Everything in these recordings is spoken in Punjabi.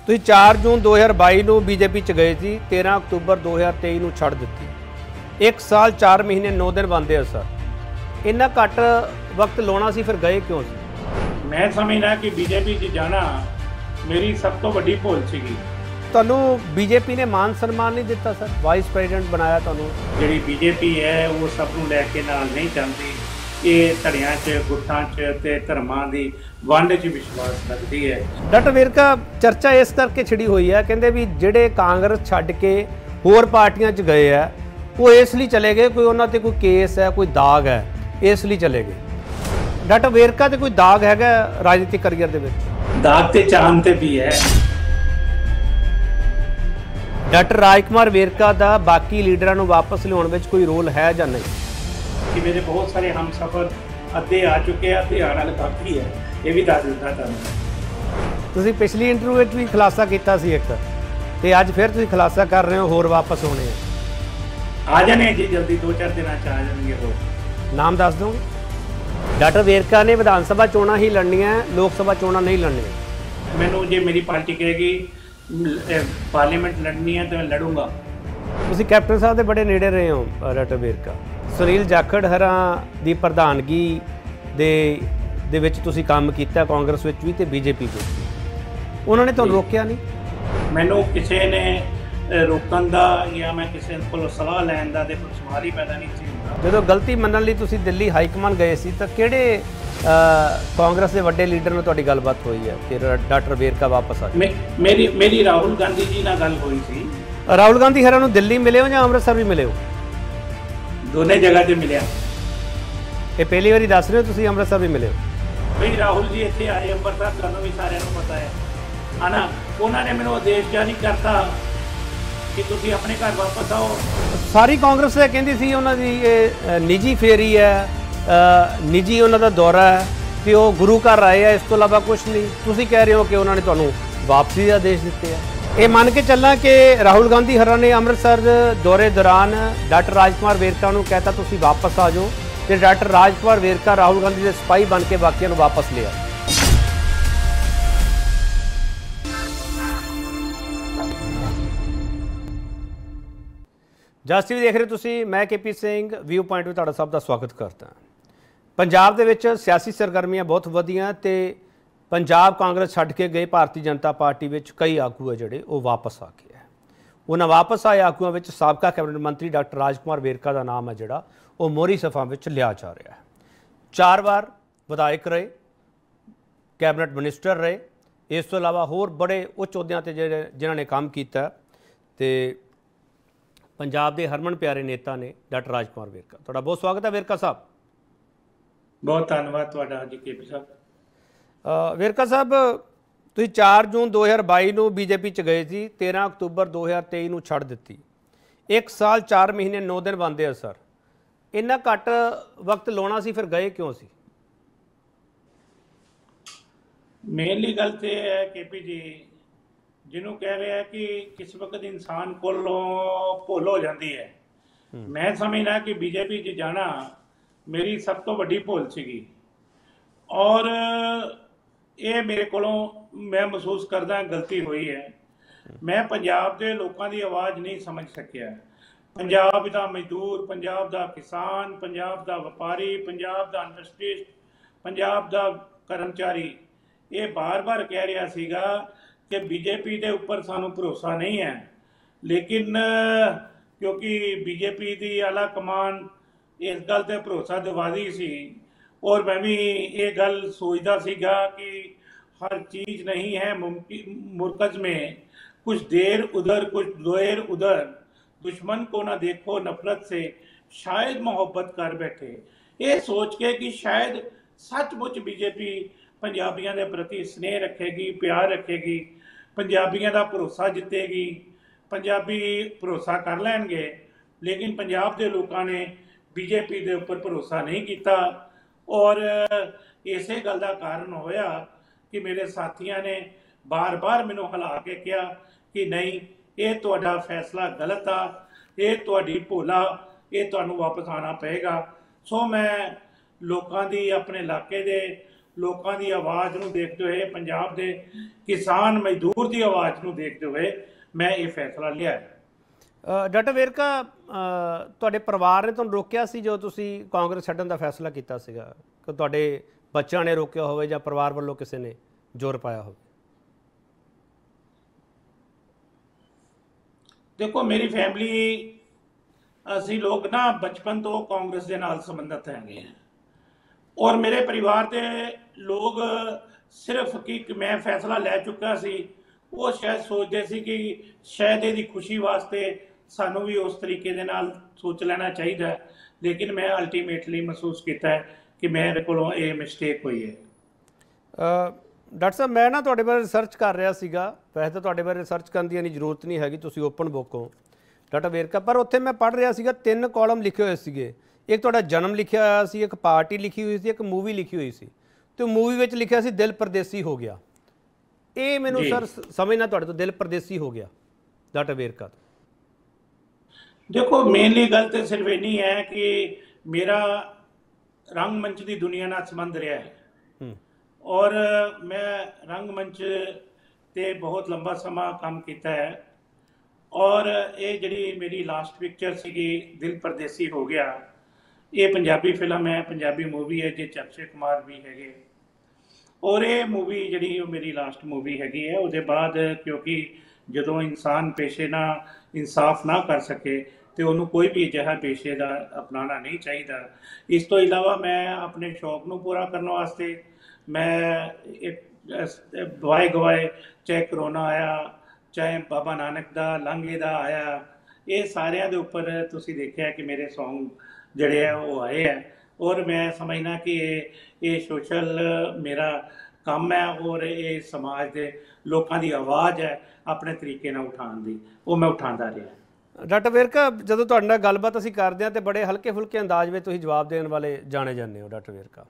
ਤੁਸੀਂ 4 ਜੂਨ 2022 ਨੂੰ ਬੀਜੇਪੀ ਚ ਗਏ ਸੀ, 13 ਅਕਤੂਬਰ 2023 ਨੂੰ ਛੱਡ ਦਿੱਤੀ। 1 ਸਾਲ 4 ਮਹੀਨੇ 9 ਦਿਨ ਬਣਦੇ ਆ ਸਰ। ਇੰਨਾ ਘੱਟ ਵਕਤ ਲਾਉਣਾ ਸੀ, ਫਿਰ ਗਏ ਕਿਉਂ ਸੀ? ਮੈਂ ਸਮਝਦਾ ਕਿ ਬੀਜੇਪੀ 'ਚ ਜਾਣਾ ਮੇਰੀ ਸਭ ਤੋਂ ਵੱਡੀ ਭੁੱਲ ਸੀਗੀ। ਤੁਹਾਨੂੰ ਬੀਜੇਪੀ ਨੇ ਮਾਨ ਸਨਮਾਨ ਨਹੀਂ ਦਿੱਤਾ ਸਰ, ਵਾਈਸ ਪ੍ਰੈਜ਼ੀਡੈਂਟ ਬਣਾਇਆ ਤੁਹਾਨੂੰ। ਜਿਹੜੀ ਬੀਜੇਪੀ ਹੈ ਉਹ ਸਭ ਨੂੰ ਲੈ ਕੇ ਨਾਲ ਨਹੀਂ ਚੱਲਦੀ। ਇਹ ਧੜਿਆਂ 'ਚ, ਗੁੱਟਾਂ 'ਚ ਤੇ ਧਰਮਾਂ ਦੀ ਵੰਡ 'ਚ ਵਿਸ਼ਵਾਸ ਰੱਖਦੀ ਹੈ। ਡਾਕਟਰ ਵੇਰਕਾ, ਚਰਚਾ ਇਸ ਕਰਕੇ ਛਿੜੀ ਹੋਈ ਹੈ, ਕਹਿੰਦੇ ਵੀ ਜਿਹੜੇ ਕਾਂਗਰਸ ਛੱਡ ਕੇ ਹੋਰ ਪਾਰਟੀਆਂ 'ਚ ਗਏ ਆ ਉਹ ਇਸ ਲਈ ਚਲੇ ਗਏ, ਕੋਈ ਉਹਨਾਂ ਤੇ ਕੋਈ ਕੇਸ ਹੈ, ਕੋਈ ਦਾਗ ਹੈ, ਇਸ ਲਈ ਚਲੇ ਗਏ। ਡਾਕਟਰ ਵੇਰਕਾ ਤੇ ਕੋਈ ਦਾਗ ਹੈਗਾ ਰਾਜਨੀਤਿਕ ਕਰੀਅਰ ਦੇ ਵਿੱਚ? ਦਾਗ ਤੇ ਚਾਂਦ ਤੇ ਵੀ ਹੈ। ਡਾਕਟਰ ਰਾਜਕੁਮਾਰ ਵੇਰਕਾ ਦਾ ਬਾਕੀ ਲੀਡਰਾਂ ਨੂੰ ਵਾਪਸ ਲਿਆਉਣ ਵਿੱਚ ਕੋਈ ਰੋਲ ਹੈ ਜਾਂ ਨਹੀਂ? ਕਿ ਮੇਰੇ ਬਹੁਤ ਸਾਰੇ ਹਮਸਫਰ ਅੱਧੇ ਆ ਚੁੱਕੇ ਆ, ਅੱਧੇ ਆਉਣ ਵਾਲੇ ਬਾਕੀ ਹੈ, ਇਹ ਵੀ ਦੱਸ ਦਿੱਤਾ ਤੁਹਾਨੂੰ। ਤੁਸੀਂ ਪਿਛਲੀ ਇੰਟਰਵਿਊ ਵਿੱਚ ਵੀ ਖੁਲਾਸਾ ਕੀਤਾ ਸੀ ਇੱਕ, ਤੇ ਅੱਜ ਫਿਰ ਤੁਸੀਂ ਖੁਲਾਸਾ ਕਰ ਰਹੇ ਹੋ ਹੋਰ ਵਾਪਸ ਹੋਣੇ ਆ ਜਾਣੇ ਜੀ, ਜਲਦੀ 2-4 ਦਿਨਾਂ 'ਚ ਆ ਜਾਣਗੇ। ਹੋਰ ਨਾਮ ਦੱਸ ਦੋਗੇ? ਡਾਕਟਰ ਵੇਰਕਾ ਨੇ ਵਿਧਾਨ ਸਭਾ ਚੋਣਾਂ ਹੀ ਲੜਨੀਆਂ, ਲੋਕ ਸਭਾ ਚੋਣਾਂ ਨਹੀਂ ਲੜਨੀਆਂ। ਮੈਨੂੰ ਜੇ ਮੇਰੀ ਪਾਰਟੀ ਕਹੇਗੀ ਪਾਰਲੀਮੈਂਟ ਲੜਨੀ ਹੈ ਤਾਂ ਮੈਂ ਲੜੂੰਗਾ। ਤੁਸੀਂ ਕੈਪਟਨ ਸਾਹਿਬ ਦੇ ਬੜੇ ਨੇੜੇ ਰਹੇ ਹੋ ਡਾਕਟਰ ਵੇਰਕਾ। ਸੁਨੀਲ ਜਾਖੜ ਹਰਾਂ ਦੀ ਪ੍ਰਧਾਨਗੀ ਦੇ ਵਿੱਚ ਤੁਸੀਂ ਕੰਮ ਕੀਤਾ, ਕਾਂਗਰਸ ਵਿੱਚ ਵੀ ਤੇ ਬੀਜੇਪੀ ਵਿੱਚ ਵੀ। ਉਹਨਾਂ ਨੇ ਤੁਹਾਨੂੰ ਰੋਕਿਆ ਨਹੀਂ? ਮੈਨੂੰ ਕਿਸੇ ਨੇ ਰੋਕਣ ਦਾ ਜਾਂ ਮੈਂ ਕਿਸੇ ਕੋਲੋਂ ਸਲਾਹ ਲੈਣ ਦਾ ਤੇ ਕੋਈ ਸਵਾਲ ਹੀ ਪੈਦਾ ਨਹੀਂ ਸੀ ਹੁੰਦਾ। ਜਦੋਂ ਗਲਤੀ ਮੰਨਣ ਲਈ ਤੁਸੀਂ ਦਿੱਲੀ ਹਾਈਕਮਾਨ ਗਏ ਸੀ ਤਾਂ ਕਿਹੜੇ ਕਾਂਗਰਸ ਦੇ ਵੱਡੇ ਲੀਡਰ ਨਾਲ ਤੁਹਾਡੀ ਗੱਲਬਾਤ ਹੋਈ ਹੈ ਕਿ ਡਾਕਟਰ ਵੇਰਕਾ ਵਾਪਸ ਆ ਜਾਏ? ਮੇਰੀ ਰਾਹੁਲ ਗਾਂਧੀ ਜੀ ਨਾਲ ਗੱਲ ਹੋਈ ਸੀ। ਰਾਹੁਲ ਗਾਂਧੀ ਹਰਾਂ ਨੂੰ ਦਿੱਲੀ ਮਿਲੇ ਹੋ ਜਾਂ ਅੰਮ੍ਰਿਤਸਰ ਵੀ ਮਿਲੇ ਹੋ? ਦੋਨੇ ਜਗ੍ਹਾ ਤੇ ਮਿਲਿਆ। ਇਹ ਪਹਿਲੀ ਵਾਰੀ ਦੱਸ ਰਹੇ ਹੋ ਤੁਸੀਂ ਅੰਮ੍ਰਿਤਸਰ ਵੀ ਮਿਲੇ ਹੋ? ਬਈ ਰਾਹੁਲ ਜੀ ਇੱਥੇ ਆਏ ਅੰਮ੍ਰਿਤਸਰ, ਤੁਹਾਨੂੰ ਵੀ ਸਾਰਿਆਂ ਨੂੰ ਪਤਾ ਹੈ ਹਨਾ। ਉਹਨਾਂ ਨੇ ਮੈਨੂੰ ਆਦੇਸ਼ ਜਾਰੀ ਕਰਤਾ ਕਿ ਤੁਸੀਂ ਆਪਣੇ ਘਰ ਵਾਪਸ ਆਓ। ਸਾਰੀ ਕਾਂਗਰਸ ਇਹ ਕਹਿੰਦੀ ਸੀ ਉਹਨਾਂ ਦੀ ਇਹ ਨਿੱਜੀ ਫੇਰੀ ਹੈ, ਨਿੱਜੀ ਉਹਨਾਂ ਦਾ ਦੌਰਾ ਹੈ ਤੇ ਉਹ ਗੁਰੂ ਘਰ ਆਏ ਆ, ਇਸ ਤੋਂ ਇਲਾਵਾ ਕੁਝ ਨਹੀਂ। ਤੁਸੀਂ ਕਹਿ ਰਹੇ ਹੋ ਕਿ ਉਹਨਾਂ ਨੇ ਤੁਹਾਨੂੰ ਵਾਪਸੀ ਦੇ ਆਦੇਸ਼ ਦਿੱਤੇ ਆ। ਇਹ ਮੰਨ ਕੇ ਚੱਲਾਂ ਕਿ ਰਾਹੁਲ ਗਾਂਧੀ ਹਰਾਂ ਨੇ ਅੰਮ੍ਰਿਤਸਰ ਦੌਰੇ ਦੌਰਾਨ ਡਾਕਟਰ ਰਾਜਕੁਮਾਰ ਵੇਰਕਾ ਨੂੰ ਕਹਿਤਾ ਤੁਸੀਂ ਵਾਪਸ ਆ ਜਾਓ, ਤੇ ਡਾਕਟਰ ਰਾਜਕੁਮਾਰ ਵੇਰਕਾ ਰਾਹੁਲ ਗਾਂਧੀ ਦੇ ਸਿਪਾਹੀ ਬਣ ਕੇ ਬਾਕੀਆਂ ਨੂੰ ਵਾਪਸ ਲਿਆ। ਜਸ ਟੀਵੀ ਦੇਖ ਰਹੇ ਤੁਸੀਂ, ਮੈਂ KP ਸਿੰਘ, ਵਿਊ ਪੁਆਇੰਟ ਵਿੱਚ ਤੁਹਾਡਾ ਸਭ ਦਾ ਸਵਾਗਤ ਕਰਦਾ ਹਾਂ। ਪੰਜਾਬ ਦੇ ਵਿੱਚ ਸਿਆਸੀ ਸਰਗਰਮੀਆਂ ਬਹੁਤ ਵਧੀਆਂ ਤੇ ਪੰਜਾਬ ਕਾਂਗਰਸ ਛੱਡ ਕੇ ਗਏ ਭਾਰਤੀ ਜਨਤਾ ਪਾਰਟੀ ਵਿੱਚ ਕਈ ਆਗੂ ਹੈ ਜਿਹੜੇ ਉਹ ਵਾਪਸ ਆ ਗਏ ਹੈ। ਉਹਨਾਂ ਵਾਪਸ ਆਏ ਆਗੂਆਂ ਵਿੱਚ ਸਾਬਕਾ ਕੈਬਨਿਟ ਮੰਤਰੀ ਡਾਕਟਰ ਰਾਜਕੁਮਾਰ ਵੇਰਕਾ ਦਾ ਨਾਮ ਹੈ ਜਿਹੜਾ ਉਹ ਮੋਹਰੀ ਸਫਾ ਵਿੱਚ ਲਿਆ ਜਾ ਰਿਹਾ ਹੈ। 4 ਵਾਰ ਵਿਧਾਇਕ ਰਹੇ, ਕੈਬਨਿਟ ਮਿਨਿਸਟਰ ਰਹੇ, ਇਸ ਤੋਂ ਇਲਾਵਾ ਹੋਰ ਬੜੇ ਉੱਚ ਅਹੁਦਿਆਂ ਤੇ ਜਿਨ੍ਹਾਂ ਨੇ ਕੰਮ ਕੀਤਾ ਤੇ ਪੰਜਾਬ ਦੇ ਹਰਮਨ ਪਿਆਰੇ ਨੇਤਾ ਨੇ ਡਾਕਟਰ ਰਾਜਕੁਮਾਰ ਵੇਰਕਾ। ਤੁਹਾਡਾ ਬਹੁਤ ਸਵਾਗਤ ਹੈ ਵੇਰਕਾ ਸਾਹਿਬ। ਬਹੁਤ ਧੰਨਵਾਦ ਤੁਹਾਡਾ ਜੀ KP ਸਾਹਿਬ। ਵੇਰਕਾ ਸਾਹਿਬ, ਤੁਸੀਂ 4 ਜੂਨ 2022 ਨੂੰ ਬੀਜੇਪੀ 'ਚ ਗਏ ਸੀ, 13 ਅਕਤੂਬਰ 2023 ਨੂੰ ਛੱਡ ਦਿੱਤੀ। 1 ਸਾਲ 4 ਮਹੀਨੇ 9 ਦਿਨ ਬਣਦੇ ਆ ਸਰ। ਇੰਨਾ ਘੱਟ ਵਕਤ ਲਾਉਣਾ ਸੀ, ਫਿਰ ਗਏ ਕਿਉਂ ਸੀ? ਮੇਨਲੀ ਗੱਲ ਤੇ ਇਹ ਹੈ KP ਜੀ, ਜਿਹਨੂੰ ਕਹਿ ਰਿਹਾ ਕਿ ਕਿਸ ਵਕਤ ਇਨਸਾਨ ਕੋਲੋਂ ਭੁੱਲ ਹੋ ਜਾਂਦੀ ਹੈ। ਮੈਂ ਸਮਝਦਾ ਕਿ ਬੀਜੇਪੀ 'ਚ ਜਾਣਾ ਮੇਰੀ ਸਭ ਤੋਂ ਵੱਡੀ ਭੁੱਲ ਸੀਗੀ, ਔਰ ਇਹ ਮੇਰੇ ਕੋਲੋਂ ਮੈਂ ਮਹਿਸੂਸ ਕਰਦਾ ਗਲਤੀ ਹੋਈ ਹੈ। ਮੈਂ ਪੰਜਾਬ ਦੇ ਲੋਕਾਂ ਦੀ ਆਵਾਜ਼ ਨਹੀਂ ਸਮਝ ਸਕਿਆ। ਪੰਜਾਬ ਦਾ ਮਜ਼ਦੂਰ, ਪੰਜਾਬ ਦਾ ਕਿਸਾਨ, ਪੰਜਾਬ ਦਾ ਵਪਾਰੀ, ਪੰਜਾਬ ਦਾ ਇੰਡਸਟਰੀਸਟ, ਪੰਜਾਬ ਦਾ ਕਰਮਚਾਰੀ ਇਹ ਬਾਰ-ਬਾਰ ਕਹਿ ਰਿਹਾ ਸੀਗਾ ਕਿ ਬੀਜੇਪੀ ਦੇ ਉੱਪਰ ਸਾਨੂੰ ਭਰੋਸਾ ਨਹੀਂ ਹੈ। ਲੇਕਿਨ ਕਿਉਂਕਿ ਬੀਜੇਪੀ ਦੀ ਆਲਾ ਕਮਾਨ ਇਸ ਗੱਲ ਤੇ ਭਰੋਸਾ ਦਿਵਾਦੀ ਸੀ, ਔਰ ਮੈਂ ਵੀ ਇਹ ਗੱਲ ਸੋਚਦਾ ਸੀਗਾ कि हर चीज़ नहीं है मुरकज में, कुछ देर उधर कुछ देर उधर, दुश्मन को ना देखो नफरत से, शायद मोहब्बत कर बैठे। ये सोच के कि शायद सचमुच बीजेपी पंजाबियों के प्रति स्नेह रखेगी, प्यार रखेगी, पंजाबियों का भरोसा जितेगी, पंजाबी भरोसा कर लैणगे। लेकिन पंजाब के लोगों ने बीजेपी के उपर भरोसा नहीं किया, और इसे गल का कारण होया कि मेरे साथियों ने बार बार मैनू हिला के कहा कि नहीं, ये तुहाडा फैसला गलत आ, ये तुहाडी भुल आ, ये तुहानू वापस आना पएगा। सो मैं लोगों की, अपने इलाके दे ਲੋਕਾਂ ਦੀ ਆਵਾਜ਼ ਨੂੰ ਦੇਖਦੇ ਹੋਏ, ਪੰਜਾਬ ਦੇ ਕਿਸਾਨ ਮਜ਼ਦੂਰ ਦੀ ਆਵਾਜ਼ ਨੂੰ ਦੇਖਦੇ ਹੋਏ ਮੈਂ ਇਹ ਫੈਸਲਾ ਲਿਆ ਹੈ। ਡਾਕਟਰ ਵੇਰਕਾ, ਤੁਹਾਡੇ ਪਰਿਵਾਰ ਨੇ ਤੁਹਾਨੂੰ ਰੋਕਿਆ ਸੀ ਜੋ ਤੁਸੀਂ ਕਾਂਗਰਸ ਛੱਡਣ ਦਾ ਫੈਸਲਾ ਕੀਤਾ ਸੀਗਾ, ਕਿ ਤੁਹਾਡੇ ਬੱਚਿਆਂ ਨੇ ਰੋਕਿਆ ਹੋਵੇ ਜਾਂ ਪਰਿਵਾਰ ਵੱਲੋਂ ਕਿਸੇ ਨੇ ਜ਼ੋਰ ਪਾਇਆ ਹੋਵੇ? ਦੇਖੋ, ਮੇਰੀ ਫੈਮਿਲੀ, ਅਸੀਂ ਲੋਕ ਨਾ ਬਚਪਨ ਤੋਂ ਕਾਂਗਰਸ ਦੇ ਨਾਲ ਸੰਬੰਧਿਤ ਹੈਗੇ ਹਾਂ, ਔਰ ਮੇਰੇ ਪਰਿਵਾਰ ਦੇ ਲੋਕ ਸਿਰਫ ਕਿ ਮੈਂ ਫੈਸਲਾ ਲੈ ਚੁੱਕਾ ਸੀ, ਉਹ ਸ਼ਾਇਦ ਸੋਚਦੇ ਸੀ ਕਿ ਸ਼ਾਇਦ ਇਹਦੀ ਖੁਸ਼ੀ ਵਾਸਤੇ ਸਾਨੂੰ ਵੀ ਉਸ ਤਰੀਕੇ ਦੇ ਨਾਲ ਸੋਚ ਲੈਣਾ ਚਾਹੀਦਾ, ਲੇਕਿਨ ਮੈਂ ਅਲਟੀਮੇਟਲੀ ਮਹਿਸੂਸ ਕੀਤਾ ਹੈ ਕਿ ਮੇਰੇ ਕੋਲੋਂ ਇਹ ਮਿਸਟੇਕ ਹੋਈ ਹੈ। ਡਾਕਟਰ ਸਾਹਿਬ, ਮੈਂ ਨਾ ਤੁਹਾਡੇ ਬਾਰੇ ਰਿਸਰਚ ਕਰ ਰਿਹਾ ਸੀਗਾ। ਵੈਸੇ ਤਾਂ ਤੁਹਾਡੇ ਬਾਰੇ ਰਿਸਰਚ ਕਰਨ ਦੀ ਇੰਨੀ ਜ਼ਰੂਰਤ ਨਹੀਂ ਹੈਗੀ, ਤੁਸੀਂ ਓਪਨ ਬੁੱਕ ਹੋ ਡਾਕਟਰ ਵੇਰਕਾ, ਪਰ ਉੱਥੇ ਮੈਂ ਪੜ੍ਹ ਰਿਹਾ ਸੀਗਾ 3 ਕਾਲਮ ਲਿਖੇ ਹੋਏ ਸੀਗੇ। ਇੱਕ ਤੁਹਾਡਾ ਜਨਮ ਲਿਖਿਆ ਹੋਇਆ ਸੀ, ਇੱਕ ਪਾਰਟੀ ਲਿਖੀ ਹੋਈ ਸੀ, ਇੱਕ ਮੂਵੀ ਲਿਖੀ ਹੋਈ ਸੀ, ਤੇ ਮੂਵੀ ਵਿੱਚ ਲਿਖਿਆ ਸੀ ਦਿਲ ਪਰਦੇਸੀ ਹੋ ਗਿਆ। ਇਹ ਮੈਨੂੰ ਸਰ ਸਮਝਣਾ ਤੁਹਾਡੇ ਤੋਂ ਦਿਲ ਪਰਦੇਸੀ ਹੋ ਗਿਆ ਡਾਕਟਰ ਵੇਰਕਾ। ਦੇਖੋ, ਮੇਨਲੀ ਗੱਲ ਤਾਂ ਸਿਰਫ ਇੰਨੀ ਹੈ ਕਿ ਮੇਰਾ ਰੰਗਮੰਚ ਦੀ ਦੁਨੀਆ ਨਾਲ ਸੰਬੰਧ ਰਿਹਾ ਹੈ, ਔਰ ਮੈਂ ਰੰਗਮੰਚ ਤੇ ਬਹੁਤ ਲੰਬਾ ਸਮਾਂ ਕੰਮ ਕੀਤਾ ਹੈ, ਔਰ ਇਹ ਜਿਹੜੀ ਮੇਰੀ ਲਾਸਟ ਪਿਕਚਰ ਸੀਗੀ ਦਿਲ ਪਰਦੇਸੀ ਹੋ ਗਿਆ, ਇਹ ਪੰਜਾਬੀ ਫਿਲਮ ਹੈ, ਪੰਜਾਬੀ ਮੂਵੀ ਹੈ, ਜਿਸ 'ਚ ਅਕਸ਼ੇ ਕੁਮਾਰ ਵੀ ਹੈਗੇ, ਔਰ ਇਹ ਮੂਵੀ ਜਿਹੜੀ ਉਹ ਮੇਰੀ ਲਾਸਟ ਮੂਵੀ ਹੈਗੀ ਹੈ। ਉਹਦੇ ਬਾਅਦ ਕਿਉਂਕਿ ਜਦੋਂ ਇਨਸਾਨ ਪੇਸ਼ੇ ਨਾਲ ਇਨਸਾਫ ਨਾ ਕਰ ਸਕੇ ਤੇ ਉਹਨੂੰ ਕੋਈ ਵੀ ਅਜਿਹਾ ਪੇਸ਼ੇ ਦਾ ਅਪਣਾਉਣਾ ਨਹੀਂ ਚਾਹੀਦਾ। ਇਸ ਤੋਂ ਇਲਾਵਾ ਮੈਂ ਆਪਣੇ ਸ਼ੌਕ ਨੂੰ ਪੂਰਾ ਕਰਨ ਵਾਸਤੇ ਮੈਂ ਇੱਕ ਗਵਾਏ ਗਵਾਏ, ਚਾਹੇ ਕਰੋਨਾ ਆਇਆ, ਚਾਹੇ ਬਾਬਾ ਨਾਨਕ ਦਾ ਲਾਂਘੇ ਦਾ ਆਇਆ, ਇਹ ਸਾਰਿਆਂ ਦੇ ਉੱਪਰ ਤੁਸੀਂ ਦੇਖਿਆ ਕਿ ਮੇਰੇ ਸੌਂਗ ਜਿਹੜੇ ਆ ਉਹ ਆਏ ਹੈ, ਔਰ ਮੈਂ ਸਮਝਦਾ ਕਿ ਇਹ ਸੋਸ਼ਲ ਮੇਰਾ ਕੰਮ ਹੈ, ਔਰ ਇਹ ਸਮਾਜ ਦੇ ਲੋਕਾਂ ਦੀ ਆਵਾਜ਼ ਹੈ ਆਪਣੇ ਤਰੀਕੇ ਨਾਲ ਉਠਾਉਣ ਦੀ, ਉਹ ਮੈਂ ਉਠਾਉਂਦਾ ਰਿਹਾ। ਡਾਕਟਰ ਵੇਰਕਾ, ਜਦੋਂ ਤੁਹਾਡੇ ਨਾਲ ਗੱਲਬਾਤ ਅਸੀਂ ਕਰਦੇ ਹਾਂ ਤੇ ਬੜੇ ਹਲਕੇ ਫੁਲਕੇ ਅੰਦਾਜ਼ ਵਿੱਚ ਤੁਸੀਂ ਜਵਾਬ ਦੇਣ ਵਾਲੇ ਜਾਣੇ ਜਾਂਦੇ ਹੋ ਡਾਕਟਰ ਵੇਰਕਾ।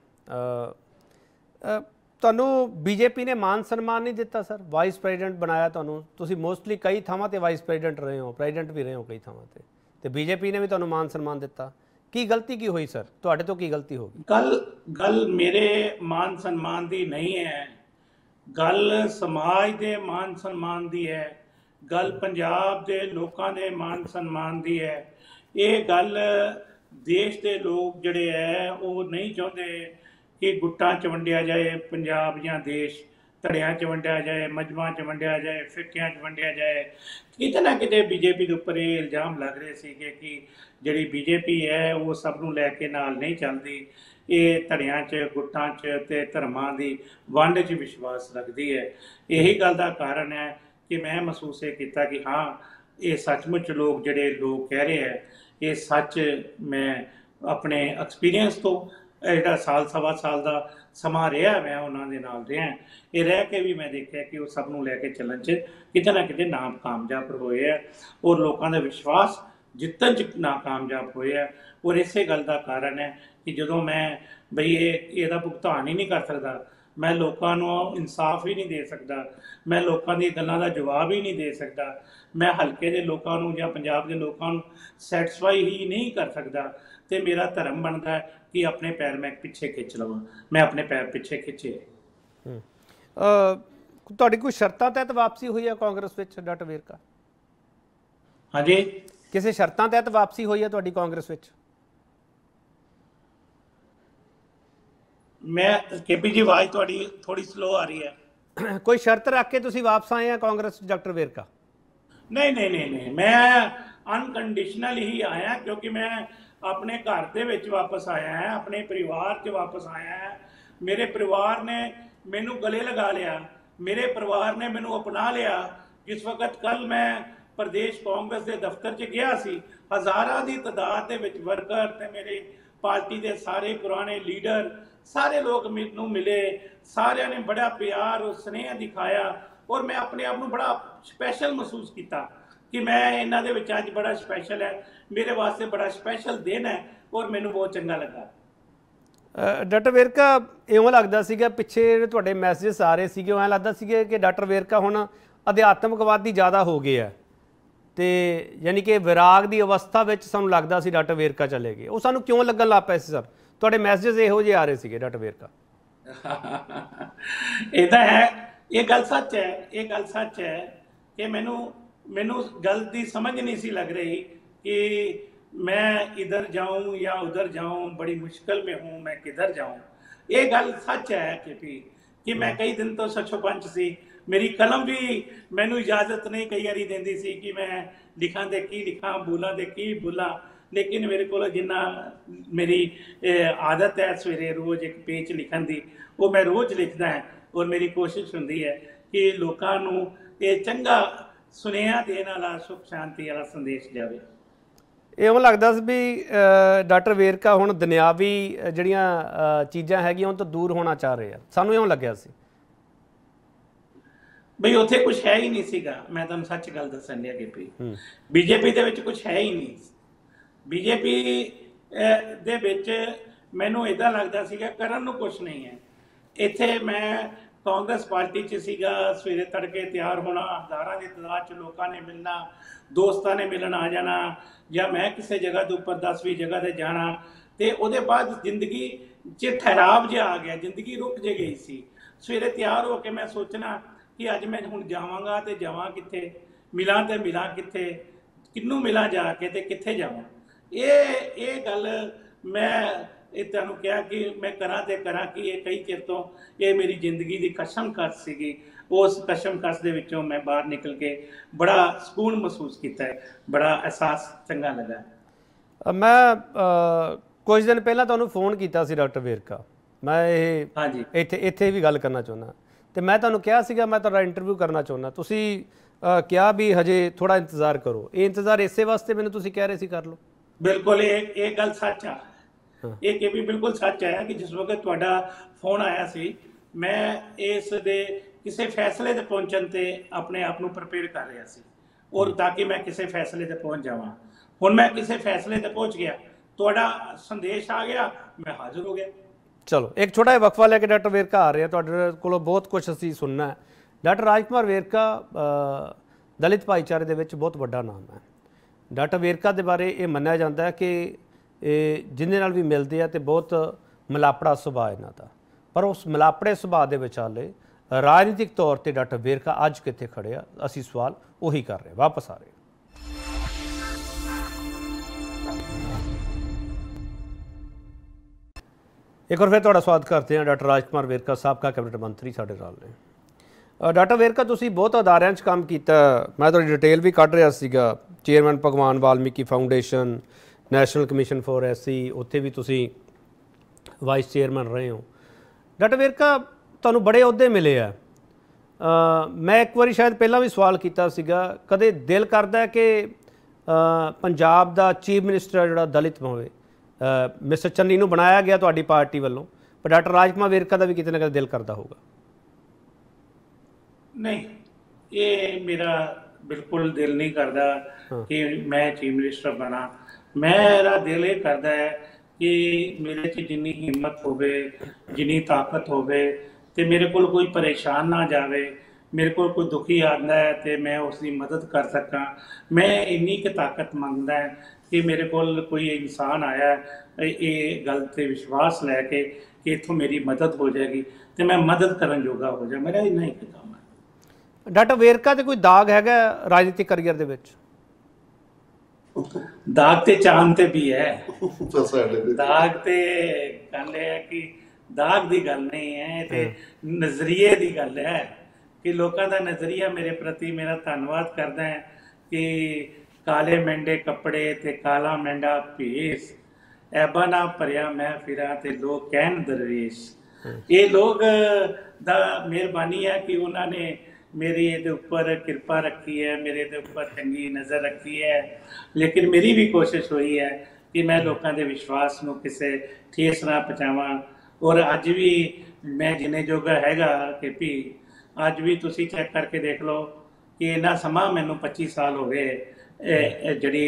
ਤੁਹਾਨੂੰ ਬੀਜੇਪੀ ਨੇ ਮਾਨ ਸਨਮਾਨ ਨਹੀਂ ਦਿੱਤਾ ਸਰ? ਵਾਈਸ ਪ੍ਰੈਜ਼ੀਡੈਂਟ ਬਣਾਇਆ ਤੁਹਾਨੂੰ, ਤੁਸੀਂ ਮੋਸਟਲੀ ਕਈ ਥਾਵਾਂ ਤੇ ਵਾਈਸ ਪ੍ਰੈਜ਼ੀਡੈਂਟ ਰਹੇ ਹੋ, ਪ੍ਰੈਜ਼ੀਡੈਂਟ ਵੀ ਰਹੇ ਹੋ ਕਈ ਥਾਵਾਂ ਤੇ ਬੀਜੇਪੀ ਨੇ ਵੀ ਤੁਹਾਨੂੰ ਮਾਨ ਸਨਮਾਨ ਦਿੱਤਾ। ਕੀ ਗਲਤੀ ਕੀ ਹੋਈ ਸਰ, ਤੁਹਾਡੇ ਤੋਂ ਕੀ ਗਲਤੀ ਹੋ ਗਈ? ਗੱਲ ਮੇਰੇ ਮਾਨ ਸਨਮਾਨ ਦੀ ਨਹੀਂ ਹੈ, ਗੱਲ ਸਮਾਜ ਦੇ ਮਾਨ ਸਨਮਾਨ ਦੀ ਹੈ, ਗੱਲ ਪੰਜਾਬ ਦੇ ਲੋਕਾਂ ਦੇ ਮਾਨ ਸਨਮਾਨ ਦੀ ਹੈ। ਇਹ ਗੱਲ ਦੇਸ਼ ਦੇ ਲੋਕ ਜਿਹੜੇ ਹੈ ਉਹ ਨਹੀਂ ਚਾਹੁੰਦੇ ਕਿ ਗੁੱਟਾਂ 'ਚ ਵੰਡਿਆ ਜਾਏ ਪੰਜਾਬ ਜਾਂ ਦੇਸ਼, ਧੜਿਆਂ 'ਚ ਵੰਡਿਆ ਜਾਏ, ਮਜ਼ਹਬਾਂ 'ਚ ਵੰਡਿਆ ਜਾਏ, ਫਿਰਕਿਆਂ 'ਚ ਵੰਡਿਆ ਜਾਏ। ਕਿਤੇ ਨਾ ਕਿਤੇ ਬੀਜੇਪੀ ਦੇ ਉੱਪਰ ਇਹ ਇਲਜ਼ਾਮ ਲੱਗ ਰਹੇ ਸੀਗੇ ਕਿ ਜਿਹੜੀ ਬੀਜੇਪੀ ਹੈ ਉਹ ਸਭ ਨੂੰ ਲੈ ਕੇ ਨਾਲ ਨਹੀਂ ਚੱਲਦੀ, ਇਹ ਧੜਿਆਂ 'ਚ, ਗੁੱਟਾਂ 'ਚ ਤੇ ਧਰਮਾਂ ਦੀ ਵੰਡ 'ਚ ਵਿਸ਼ਵਾਸ ਰੱਖਦੀ ਹੈ। ਇਹੀ ਗੱਲ ਦਾ ਕਾਰਨ ਹੈ ਕਿ ਮੈਂ ਮਹਿਸੂਸ ਇਹ ਕੀਤਾ ਕਿ ਹਾਂ, ਇਹ ਸੱਚਮੁੱਚ ਲੋਕ ਜਿਹੜੇ ਲੋਕ ਕਹਿ ਰਹੇ ਹੈ ਇਹ ਸੱਚ। ਮੈਂ ਆਪਣੇ ਐਕਸਪੀਰੀਅੰਸ ਤੋਂ ਜਿਹੜਾ ਸਾਲ ਸਵਾ ਸਾਲ ਦਾ ਸਮਾਂ ਰਿਹਾ, ਮੈਂ ਉਹਨਾਂ ਦੇ ਨਾਲ ਰਿਹਾ, ਇਹ ਰਹਿ ਕੇ ਵੀ ਮੈਂ ਦੇਖਿਆ ਕਿ ਉਹ ਸਭ ਨੂੰ ਲੈ ਕੇ ਚੱਲਣ 'ਚ ਕਿਤੇ ਨਾ ਕਿਤੇ ਨਾਕਾਮਯਾਬ ਹੋਏ ਹੈ, ਔਰ ਲੋਕਾਂ ਦਾ ਵਿਸ਼ਵਾਸ ਜਿੱਤਣ 'ਚ ਨਾਕਾਮਯਾਬ ਹੋਏ ਹੈ। ਔਰ ਇਸੇ ਗੱਲ ਦਾ ਕਾਰਨ ਹੈ ਕਿ ਜਦੋਂ ਮੈਂ ਬਈ ਇਹਦਾ ਭੁਗਤਾਨ ਹੀ ਨਹੀਂ ਕਰ ਸਕਦਾ, ਮੈਂ ਲੋਕਾਂ ਨੂੰ ਇਨਸਾਫ ਹੀ ਨਹੀਂ ਦੇ ਸਕਦਾ, ਮੈਂ ਲੋਕਾਂ ਦੀ ਗੱਲਾਂ ਦਾ ਜਵਾਬ ਹੀ ਨਹੀਂ ਦੇ ਸਕਦਾ, ਮੈਂ ਹਲਕੇ ਦੇ ਲੋਕਾਂ ਨੂੰ ਜਾਂ ਪੰਜਾਬ ਦੇ ਲੋਕਾਂ ਨੂੰ ਸੈਟੀਸਫਾਈ ਹੀ ਨਹੀਂ ਕਰ ਸਕਦਾ, ਤੇ ਮੇਰਾ ਧਰਮ ਬਣਦਾ ਹੈ ਕਿ ਆਪਣੇ ਪੈਰ ਮੈਂ ਪਿੱਛੇ ਖਿੱਚ ਲਵਾਂ। ਮੈਂ ਆਪਣੇ ਪੈਰ ਪਿੱਛੇ ਖਿੱਚੇ। ਤੁਹਾਡੀ ਕੋਈ ਸ਼ਰਤਾਂ ਤਹਿਤ ਵਾਪਸੀ ਹੋਈ ਹੈ ਕਾਂਗਰਸ ਵਿੱਚ ਡਾਕਟਰ ਵੇਰਕਾ? ਹਾਂਜੀ, ਕਿਸੇ ਸ਼ਰਤਾਂ ਤਹਿਤ ਵਾਪਸੀ ਹੋਈ ਹੈ ਤੁਹਾਡੀ ਕਾਂਗਰਸ ਵਿੱਚ? ਮੈਂ ਕੇਪੀ ਜੀ, ਆਵਾਜ਼ ਤੁਹਾਡੀ ਥੋੜੀ ਸਲੋ ਆ ਰਹੀ ਹੈ। ਕੋਈ ਸ਼ਰਤ ਰੱਖ ਕੇ ਤੁਸੀਂ ਵਾਪਸ ਆਏ ਆ ਕਾਂਗਰਸ ਡਾਕਟਰ ਵੇਰਕਾ? ਨਹੀਂ, ਮੈਂ ਅਨਕੰਡੀਸ਼ਨਲ ਹੀ ਆਇਆ, ਕਿਉਂਕਿ ਮੈਂ ਆਪਣੇ ਘਰ ਦੇ ਵਿੱਚ ਵਾਪਸ ਆਇਆ ਹਾਂ, ਆਪਣੇ ਪਰਿਵਾਰ 'ਚ ਵਾਪਸ ਆਇਆ ਹਾਂ। ਮੇਰੇ ਪਰਿਵਾਰ ਨੇ ਮੈਨੂੰ ਗਲੇ ਲਗਾ ਲਿਆ, ਮੇਰੇ ਪਰਿਵਾਰ ਨੇ ਮੈਨੂੰ ਅਪਣਾ ਲਿਆ। ਜਿਸ ਵਕਤ ਕੱਲ ਮੈਂ ਪ੍ਰਦੇਸ਼ ਕਾਂਗਰਸ ਦੇ ਦਫ਼ਤਰ 'ਚ ਗਿਆ ਸੀ, ਹਜ਼ਾਰਾਂ ਦੀ ਤਾਦਾਦ ਦੇ ਵਿੱਚ ਵਰਕਰ ਤੇ ਮੇਰੇ ਪਾਰਟੀ ਦੇ ਸਾਰੇ ਪੁਰਾਣੇ ਲੀਡਰ, ਸਾਰੇ ਲੋਕ ਮੈਨੂੰ ਮਿਲੇ, ਸਾਰਿਆਂ ਨੇ ਬੜਾ ਪਿਆਰ ਔਰ ਸਨੇਹ ਦਿਖਾਇਆ, ਔਰ ਮੈਂ ਆਪਣੇ ਆਪ ਨੂੰ ਬੜਾ ਸਪੈਸ਼ਲ ਮਹਿਸੂਸ ਕੀਤਾ ਕਿ ਮੈਂ ਇਹਨਾਂ ਦੇ ਵਿੱਚ ਅੱਜ ਬੜਾ ਸਪੈਸ਼ਲ ਹੈ, ਮੇਰੇ ਵਾਸਤੇ ਬੜਾ ਸਪੈਸ਼ਲ ਦਿਨ ਹੈ, ਔਰ ਮੈਨੂੰ ਬਹੁਤ ਚੰਗਾ ਲੱਗਾ। ਡਾਕਟਰ ਵੇਰਕਾ, ਇਉਂ ਲੱਗਦਾ ਸੀਗਾ ਪਿੱਛੇ ਜਿਹੜੇ ਤੁਹਾਡੇ ਮੈਸੇਜਸ ਆ ਰਹੇ ਸੀਗੇ, ਉਹ ਐਂ ਲੱਗਦਾ ਸੀਗਾ ਕਿ ਡਾਕਟਰ ਵੇਰਕਾ ਹੁਣ ਅਧਿਆਤਮਕਵਾਦੀ ਜ਼ਿਆਦਾ ਹੋ ਗਏ ਆ, ਤੇ ਯਾਨੀ ਕਿ ਵਿਰਾਗ ਦੀ ਅਵਸਥਾ ਵਿੱਚ ਸਾਨੂੰ ਲੱਗਦਾ ਸੀ ਡਾਕਟਰ ਵੇਰਕਾ ਚਲੇ ਗਏ। ਉਹ ਸਾਨੂੰ ਕਿਉਂ ਲੱਗਣ ਲੱਗ ਪਿਆ ਸੀ ਸਰ? ਤੁਹਾਡੇ ਮੈਸੇਜਸ ਇਹੋ ਜਿਹੇ ਆ ਰਹੇ ਸੀਗੇ ਡਾਕਟਰ ਵੇਰਕਾ। ਇਦਾਂ ਹੈ, ਇਹ ਗੱਲ ਸੱਚ ਹੈ, ਇਹ ਗੱਲ ਸੱਚ ਹੈ ਕਿ ਮੈਨੂੰ ਮੈਨੂੰ ਗੱਲ ਦੀ ਸਮਝ नहीं सी लग रही कि मैं इधर जाऊं या उधर जाऊं, बड़ी मुश्किल में हूं, मैं किधर जाऊं। ये गल सच है कि मैं कई दिन तो सचो पंच सी, मेरी कलम भी मैनू इजाजत नहीं कई बारी देंदी सी कि मैं लिखां ते की लिखां, बोलां ते की बोलां, लेकिन मेरे को जिन्ना मेरी आदत है सवेरे रोज़ एक पेज लिखण दी, वो मैं रोज़ लिखदा है और मेरी कोशिश हुंदी है कि लोकां नू ये चंगा ਸੁਨੇਹਾ ਦੇਣ ਵਾਲਾ, ਸੁਖ ਸ਼ਾਂਤੀ ਵਾਲਾ ਸੰਦੇਸ਼ ਜਾਵੇ। ਇਉਂ ਲੱਗਦਾ ਸੀ ਵੀ ਡਾਕਟਰ ਵੇਰਕਾ ਹੁਣ ਦੁਨਿਆਵੀ ਜਿਹੜੀਆਂ ਚੀਜ਼ਾਂ ਹੈਗੀਆਂ ਉਹਨਾਂ ਤੋਂ ਦੂਰ ਹੋਣਾ ਚਾਹ ਰਹੇ ਆ, ਸਾਨੂੰ ਇਉਂ ਲੱਗਿਆ ਸੀ ਬਈ ਉੱਥੇ ਕੁਝ ਹੈ ਹੀ ਨਹੀਂ ਸੀਗਾ। ਮੈਂ ਤੁਹਾਨੂੰ ਸੱਚ ਗੱਲ ਦੱਸਣ ਲਿਆ ਕਿ ਬੀਜੇਪੀ ਦੇ ਵਿੱਚ ਕੁਝ ਹੈ ਹੀ ਨਹੀਂ। ਬੀਜੇਪੀ ਦੇ ਵਿੱਚ ਮੈਨੂੰ ਇਦਾਂ ਲੱਗਦਾ ਸੀਗਾ ਕਰਨ ਨੂੰ ਕੁਝ ਨਹੀਂ ਹੈ। ਇੱਥੇ ਮੈਂ ਕਾਂਗਰਸ ਪਾਰਟੀ 'ਚ ਸੀਗਾ, ਸਵੇਰੇ ਤੜਕੇ ਤਿਆਰ ਹੋਣਾ, ਹਜ਼ਾਰਾਂ ਦੀ ਤਾਦਾਦ 'ਚ ਲੋਕਾਂ ਨੇ ਮਿਲਣਾ, ਦੋਸਤਾਂ ਨੇ ਮਿਲਣ ਆ ਜਾਣਾ, ਜਾਂ ਮੈਂ ਕਿਸੇ ਜਗ੍ਹਾ ਦੇ ਉੱਪਰ 10ਵੀਂ ਜਗ੍ਹਾ 'ਤੇ ਜਾਣਾ, ਅਤੇ ਉਹਦੇ ਬਾਅਦ ਜ਼ਿੰਦਗੀ 'ਚ ਠਹਿਰਾਵ ਜਿਹਾ ਆ ਗਿਆ, ਜ਼ਿੰਦਗੀ ਰੁਕ ਜੇ ਗਈ ਸੀ। ਸਵੇਰੇ ਤਿਆਰ ਹੋ ਕੇ ਮੈਂ ਸੋਚਣਾ ਕਿ ਅੱਜ ਮੈਂ ਹੁਣ ਜਾਵਾਂਗਾ ਅਤੇ ਜਾਵਾਂ ਕਿੱਥੇ, ਮਿਲਾਂ ਅਤੇ ਮਿਲਾਂ ਕਿੱਥੇ, ਕਿਹਨੂੰ ਮਿਲਾਂ ਜਾ ਕੇ ਅਤੇ ਕਿੱਥੇ ਜਾਵਾਂ। ਇਹ ਗੱਲ ਮੈਂ ਇਹ ਤੁਹਾਨੂੰ ਕਿਹਾ ਕਿ ਮੈਂ ਕਰਾਂ ਤੇ ਕਰਾਂ ਕਿ ਇਹ ਕਈ ਚਿਰ ਤੋਂ ਇਹ ਮੇਰੀ ਜ਼ਿੰਦਗੀ ਦੀ ਕਸ਼ਮਕਸ਼ ਸੀਗੀ। ਉਸ ਕਸ਼ਮਕਸ਼ ਦੇ ਵਿੱਚੋਂ ਮੈਂ ਬਾਹਰ ਨਿਕਲ ਕੇ ਬੜਾ ਸਕੂਨ ਮਹਿਸੂਸ ਕੀਤਾ ਹੈ, ਬੜਾ ਅਹਿਸਾਸ ਚੰਗਾ ਲੱਗਾ। ਮੈਂ ਕੁਝ ਦਿਨ ਪਹਿਲਾਂ ਤੁਹਾਨੂੰ ਫੋਨ ਕੀਤਾ ਸੀ ਡਾਕਟਰ ਵੇਰਕਾ, ਮੈਂ ਇਹ ਹਾਂਜੀ ਇੱਥੇ ਵੀ ਗੱਲ ਕਰਨਾ ਚਾਹੁੰਦਾ, ਅਤੇ ਮੈਂ ਤੁਹਾਨੂੰ ਕਿਹਾ ਸੀਗਾ ਮੈਂ ਤੁਹਾਡਾ ਇੰਟਰਵਿਊ ਕਰਨਾ ਚਾਹੁੰਦਾ। ਤੁਸੀਂ ਕਿਹਾ ਵੀ ਹਜੇ ਥੋੜ੍ਹਾ ਇੰਤਜ਼ਾਰ ਕਰੋ। ਇਹ ਇੰਤਜ਼ਾਰ ਇਸੇ ਵਾਸਤੇ ਮੈਨੂੰ ਤੁਸੀਂ ਕਹਿ ਰਹੇ ਸੀ ਕਰ ਲਓ। ਬਿਲਕੁਲ ਇਹ ਗੱਲ ਸੱਚ ਆ, ਇਹ ਵੀ ਬਿਲਕੁਲ ਸੱਚ ਹੈ ਕਿ ਜਿਸ ਵਕਤ ਤੁਹਾਡਾ ਫੋਨ ਆਇਆ ਸੀ, ਮੈਂ ਇਸ ਦੇ ਕਿਸੇ ਫੈਸਲੇ 'ਤੇ ਪਹੁੰਚਣ 'ਤੇ ਆਪਣੇ ਆਪ ਨੂੰ ਪ੍ਰਪੇਅਰ ਕਰ ਰਿਹਾ ਸੀ, ਔਰ ਤਾਂ ਕਿ ਮੈਂ ਕਿਸੇ ਫੈਸਲੇ 'ਤੇ ਪਹੁੰਚ ਜਾਵਾਂ। ਹੁਣ ਮੈਂ ਕਿਸੇ ਫੈਸਲੇ 'ਤੇ ਪਹੁੰਚ ਗਿਆ, ਤੁਹਾਡਾ ਸੰਦੇਸ਼ ਆ ਗਿਆ, ਮੈਂ ਹਾਜ਼ਰ ਹੋ ਗਿਆ। ਚਲੋ ਇੱਕ ਛੋਟਾ ਜਿਹਾ ਵਕਫਾ ਲੈ ਕੇ ਡਾਕਟਰ ਵੇਰਕਾ ਆ ਰਹੇ ਹਾਂ, ਤੁਹਾਡੇ ਕੋਲੋਂ ਬਹੁਤ ਕੁਝ ਅਸੀਂ ਸੁਣਨਾ ਹੈ। ਡਾਕਟਰ ਰਾਜਕੁਮਾਰ ਵੇਰਕਾ ਦਲਿਤ ਭਾਈਚਾਰੇ ਦੇ ਵਿੱਚ ਬਹੁਤ ਵੱਡਾ ਨਾਮ ਹੈ। ਡਾਕਟਰ ਵੇਰਕਾ ਦੇ ਬਾਰੇ ਇਹ ਮੰਨਿਆ ਜਾਂਦਾ ਹੈ ਕਿ ਇਹ ਜਿਹਦੇ ਨਾਲ ਵੀ ਮਿਲਦੇ ਆ ਅਤੇ ਬਹੁਤ ਮਿਲਾਪੜਾ ਸੁਭਾਅ ਇਹਨਾਂ ਦਾ, ਪਰ ਉਸ ਮਿਲਾਪੜੇ ਸੁਭਾਅ ਦੇ ਵਿਚਾਲੇ ਰਾਜਨੀਤਿਕ ਤੌਰ 'ਤੇ ਡਾਕਟਰ ਵੇਰਕਾ ਅੱਜ ਕਿੱਥੇ ਖੜ੍ਹੇ ਆ, ਅਸੀਂ ਸਵਾਲ ਉਹੀ ਕਰ ਰਹੇ, ਵਾਪਸ ਆ ਰਹੇ। ਇੱਕ ਵਾਰ ਫਿਰ ਤੁਹਾਡਾ ਸਵਾਗਤ ਕਰਦੇ ਹਾਂ। ਡਾਕਟਰ ਰਾਜਕੁਮਾਰ ਵੇਰਕਾ ਸਾਬਕਾ ਕੈਬਨਿਟ ਮੰਤਰੀ ਸਾਡੇ ਨਾਲ ਨੇ। ਡਾਕਟਰ ਵੇਰਕਾ, ਤੁਸੀਂ ਬਹੁਤ ਅਦਾਰਿਆਂ 'ਚ ਕੰਮ ਕੀਤਾ, ਮੈਂ ਤੁਹਾਡੀ ਡਿਟੇਲ ਵੀ ਕੱਢ ਰਿਹਾ ਸੀਗਾ। Chairman Bhagwan Valmiki foundation, national commission for SC, ਉੱਥੇ ਵੀ ਤੁਸੀਂ ਵਾਈਸ ਚੇਅਰਮੈਨ ਰਹੇ ਹੋ। ਡਾਕਟਰ ਵੇਰਕਾ, ਤੁਹਾਨੂੰ ਬੜੇ ਅਹੁਦੇ ਮਿਲੇ ਆ। ਮੈਂ ਇੱਕ ਵਾਰੀ ਸ਼ਾਇਦ ਪਹਿਲਾਂ ਵੀ ਸਵਾਲ ਕੀਤਾ ਸੀਗਾ, ਕਦੇ ਦਿਲ ਕਰਦਾ ਕਿ ਪੰਜਾਬ ਦਾ ਚੀਫ ਮਿਨਿਸਟਰ ਜਿਹੜਾ ਦਲਿਤ ਹੋਵੇ, ਮਿਸਟਰ ਚੰਨੀ ਨੂੰ ਬਣਾਇਆ ਗਿਆ ਤੁਹਾਡੀ ਪਾਰਟੀ ਵੱਲੋਂ, ਪਰ ਡਾਕਟਰ ਰਾਜਕੁਮਾਰ ਵੇਰਕਾ ਦਾ ਵੀ ਕਿਤੇ ਨਾ ਕਿਤੇ ਦਿਲ ਕਰਦਾ ਹੋਊਗਾ। ਨਹੀਂ, ਇਹ ਮੇਰਾ ਬਿਲਕੁਲ ਦਿਲ ਨਹੀਂ ਕਰਦਾ ਕਿ ਮੈਂ ਚੀਫ ਮਿਨਿਸਟਰ ਬਣਾ। ਮੇਰਾ ਦਿਲ ਇਹ ਕਰਦਾ ਹੈ ਕਿ ਮੇਰੇ 'ਚ ਜਿੰਨੀ ਹਿੰਮਤ ਹੋਵੇ, ਜਿੰਨੀ ਤਾਕਤ ਹੋਵੇ, ਅਤੇ ਮੇਰੇ ਕੋਲ ਕੋਈ ਪਰੇਸ਼ਾਨ ਨਾ ਜਾਵੇ, ਮੇਰੇ ਕੋਲ ਕੋਈ ਦੁਖੀ ਆਉਂਦਾ ਹੈ ਅਤੇ ਮੈਂ ਉਸ ਦੀ ਮਦਦ ਕਰ ਸਕਾਂ। ਮੈਂ ਇੰਨੀ ਕੁ ਤਾਕਤ ਮੰਗਦਾ ਹੈ ਕਿ ਮੇਰੇ ਕੋਲ ਕੋਈ ਇਨਸਾਨ ਆਇਆ ਇਹ ਗੱਲ 'ਤੇ ਵਿਸ਼ਵਾਸ ਲੈ ਕੇ ਕਿ ਇੱਥੋਂ ਮੇਰੀ ਮਦਦ ਹੋ ਜਾਏਗੀ ਅਤੇ ਮੈਂ ਮਦਦ ਕਰਨ ਜੋਗਾ ਹੋ ਜਾ। ਮੇਰਾ ਇੰਨਾ ਹੀ ਕੰਮ ਹੈ। ਡਾਕਟਰ ਵੇਰਕਾ 'ਤੇ ਕੋਈ ਦਾਗ ਹੈਗਾ ਰਾਜਨੀਤਿਕ ਕਰੀਅਰ ਦੇ ਵਿੱਚ? ਦਾਗ ਤੇ ਚਾਂਦ ਤੇ ਵੀ ਹੈ। ਦਾਗ ਤੇ ਗੱਲ ਇਹ ਹੈ ਕਿ ਦਾਗ ਦੀ ਗੱਲ ਨਹੀਂ ਹੈ, ਤੇ ਨਜ਼ਰੀਏ ਦੀ ਗੱਲ ਹੈ ਕਿ ਲੋਕਾਂ ਦਾ ਨਜ਼ਰੀਆ ਮੇਰੇ ਪ੍ਰਤੀ ਮੇਰਾ ਧੰਨਵਾਦ ਕਰਦਾ ਹੈ ਕਿ ਕਾਲੇ ਮਹਿੰਡੇ ਕੱਪੜੇ ਤੇ ਕਾਲਾ ਮਹਿੰਡਾ ਭੇਸ, ਐਬਾ ਨਾ ਭਰਿਆ ਮੈਂ ਫਿਰਾਂ ਤੇ ਲੋਕ ਕਹਿਣ ਦਰਵੇਸ਼। ਇਹ ਲੋਕ ਦਾ ਮਿਹਰਬਾਨੀ ਹੈ ਕਿ ਉਹਨਾਂ ਨੇ मेरी ये ऊपर कृपा रखी है, मेरे ऊपर चंगी नज़र रखी है। लेकिन मेरी भी कोशिश हुई है कि मैं लोगों के विश्वास में किसी ठेस ना पहुँचावा। और अज भी मैं जिन्हें जोगा हैगा कि भी अज भी तुसी चेक करके देख लो कि इन्ना समा मैनू 25 साल हो गए जी